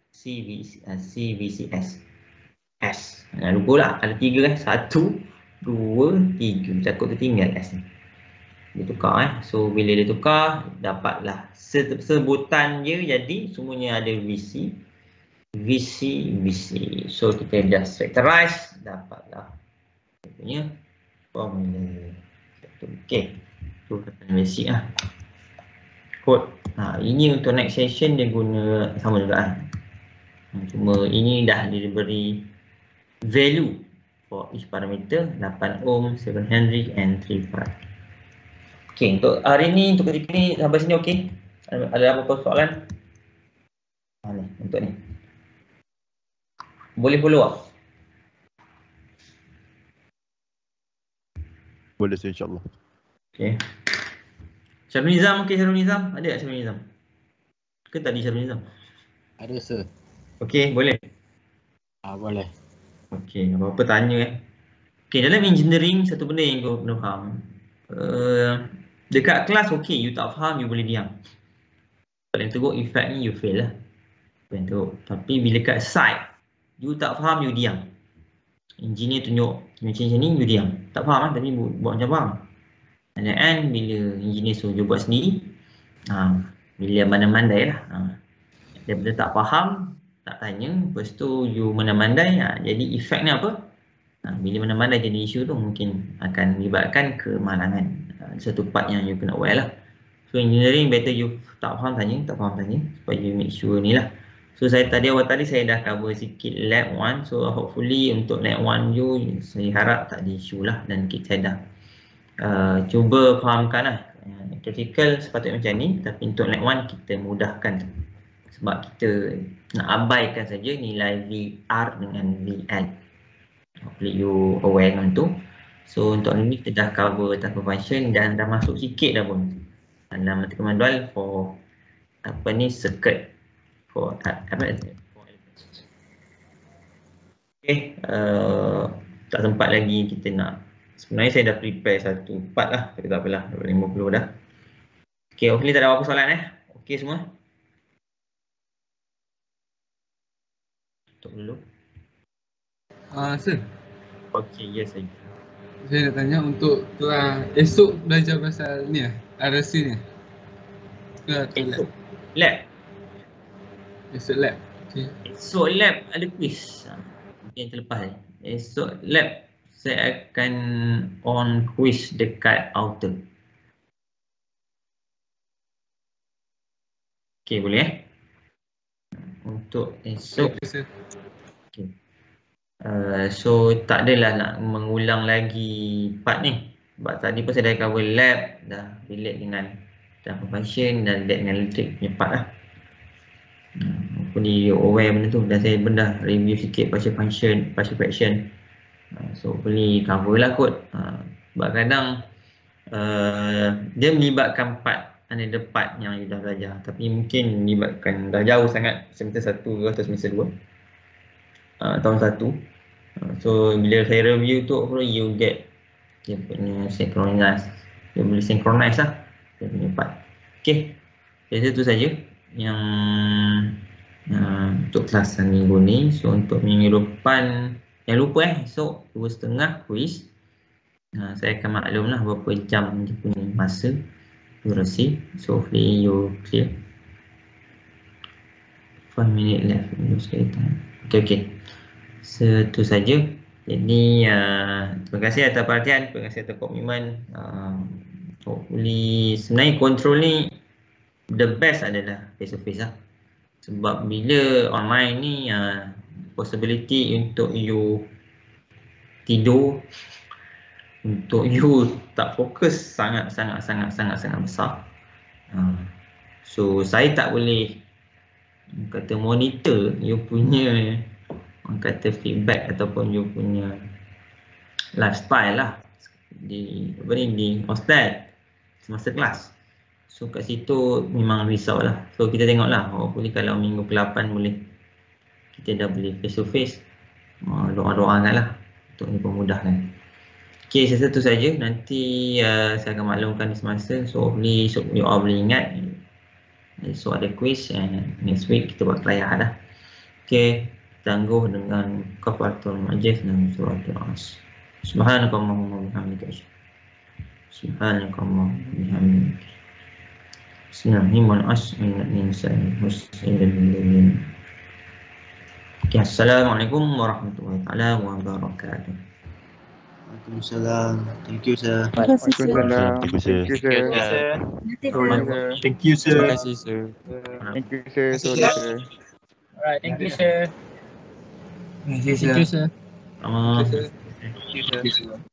Speaker 1: CVCS. S. Jangan lupa lah, ada 3 1, 2, 3. Takut tertinggal S ni. Dia tukar So bila dia tukar, dapatlah sebutan dia jadi semuanya ada VC. So kita just factorize, dapatlah dia punya formula. Okay. Tu kata basic lah. Code. Ini untuk next session dia guna sama juga cuma ini dah diberi value for each parameter 8 ohm, 7 Henry and 3 farad. Okay, untuk hari ni, untuk ketika ni sampai sini okey. Ada apa-apa soalan? Ni, untuk ni. Boleh follow up?
Speaker 4: Boleh sih insyaAllah.
Speaker 1: Okay. Syarul Nizam, okey Syarul Nizam? Ada tak Syarul Nizam? Ke tadi Syarul Nizam?
Speaker 7: Ada sir.
Speaker 1: Okey, boleh?
Speaker 7: Boleh.
Speaker 1: Okey, apa-apa tanya Okey, dalam engineering satu benda yang kau kena faham. Dekat kelas okey, you tak faham, you boleh diam. Paling teruk effect ni you fail lah. Paling teruk. Tapi bila kat site, you tak faham, you diam. Engineer tunjuk macam ni, you diam. Tak faham lah, tapi buat macam faham. And then bila engineer suruh you buat sendiri, bila mandai-mandai lah. Daripada tak faham, tak tanya, lepas tu you mandai-mandai, jadi efek ni apa? Bila mandai-mandai jadi isu tu mungkin akan melibatkan kemalangan. Satu part yang you kena aware lah. So engineering better you tak faham tanya, tak faham tanya, supaya you make sure ni lah. So saya awal tadi saya dah cover sikit lab 1. So hopefully untuk lab 1 you, saya harap tak ada isu lah. Dan saya dah cuba fahamkan lah. Critical sepatutnya macam ni, tapi untuk lab 1 kita mudahkan. Sebab kita nak abaikan saja nilai VR dengan VL. Hopefully you aware dengan tu. So untuk ni kita dah cover transfer function dan dah masuk sikit dah pun dalam matematika manual for circuit for okay, tak sempat lagi kita nak, sebenarnya saya dah prepare satu part lah, tapi tak apalah, 50 dah. Okay, hopefully tak ada apa-apa soalan okay semua. Tutup dulu.
Speaker 6: Sir.
Speaker 1: Okay, yes saya.
Speaker 6: Saya nak tanya untuk esok belajar pasal ni RC ni.
Speaker 1: Esok lab.
Speaker 6: Esok lab. Okay.
Speaker 1: Esok lab ada quiz. Yang terlepas ni. Esok lab saya akan on quiz dekat outer. Okay, boleh untuk esok.
Speaker 6: Okay,
Speaker 1: okay. So tak adalah nak mengulang lagi part ni. Sebab tadi pun saya dah cover lab, dah relate dengan transfer function dan relate dengan elektrik punya part lah. Apa ni aware benda tu, dan saya pun dah review sikit partial function, partial fraction. So boleh cover lah kot. Sebab kadang dia melibatkan part, another part yang you dah belajar, tapi mungkin melibatkan dah jauh sangat semester 1 atau semester 2. Tahun 1. So bila saya review tu, you get dia punya synchronize, dia boleh synchronize lah dia punya part. Okay, jadi itu saja yang untuk kelas minggu ni. So untuk minggu depan, jangan lupa esok 2.30 quiz. Saya akan maklum lah berapa jam dia punya masa durasi. So hopefully you clear. 5 minute left. Okay. So itu saja. Jadi terima kasih atas perhatian, terima kasih atas komitmen. Hopefully sebenarnya control ni the best adalah face to face lah. Sebab bila online ni possibility untuk you tidur, untuk you tak fokus sangat besar. So saya tak boleh kata monitor you punya feedback ataupun you punya lifestyle lah di hostel semasa kelas. So kat situ memang risau lah. So kita tengok lah, hopefully kalau minggu ke-8 boleh, kita dah boleh face to face. Doa-doakan lah untuk memudahkan. Okay, satu saja. Nanti saya akan maklumkan di semasa. So, you all boleh ingat. So, ada quiz and next week kita buat kelayar dah. Okay, tangguh dengan kafaratul majlis dan suratul as. Subhanakallahumma wa bihamdika. Subhanakallahumma wa bihamdika. Bismillahirrahmanirrahim. Okay, assalamualaikum warahmatullahi wabarakatuh.
Speaker 5: Waalaikumsalam. Thank you, sir.
Speaker 2: Waalaikumsalam.
Speaker 4: Thank you, sir.
Speaker 2: Thank you, sir.
Speaker 8: Terima kasih, sir.
Speaker 2: Thank you, sir. Sorry, sir.
Speaker 9: Alright, thank you, sir.
Speaker 6: Thank you,
Speaker 9: Thank you, sir.
Speaker 1: Thank you, sir.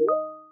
Speaker 1: you.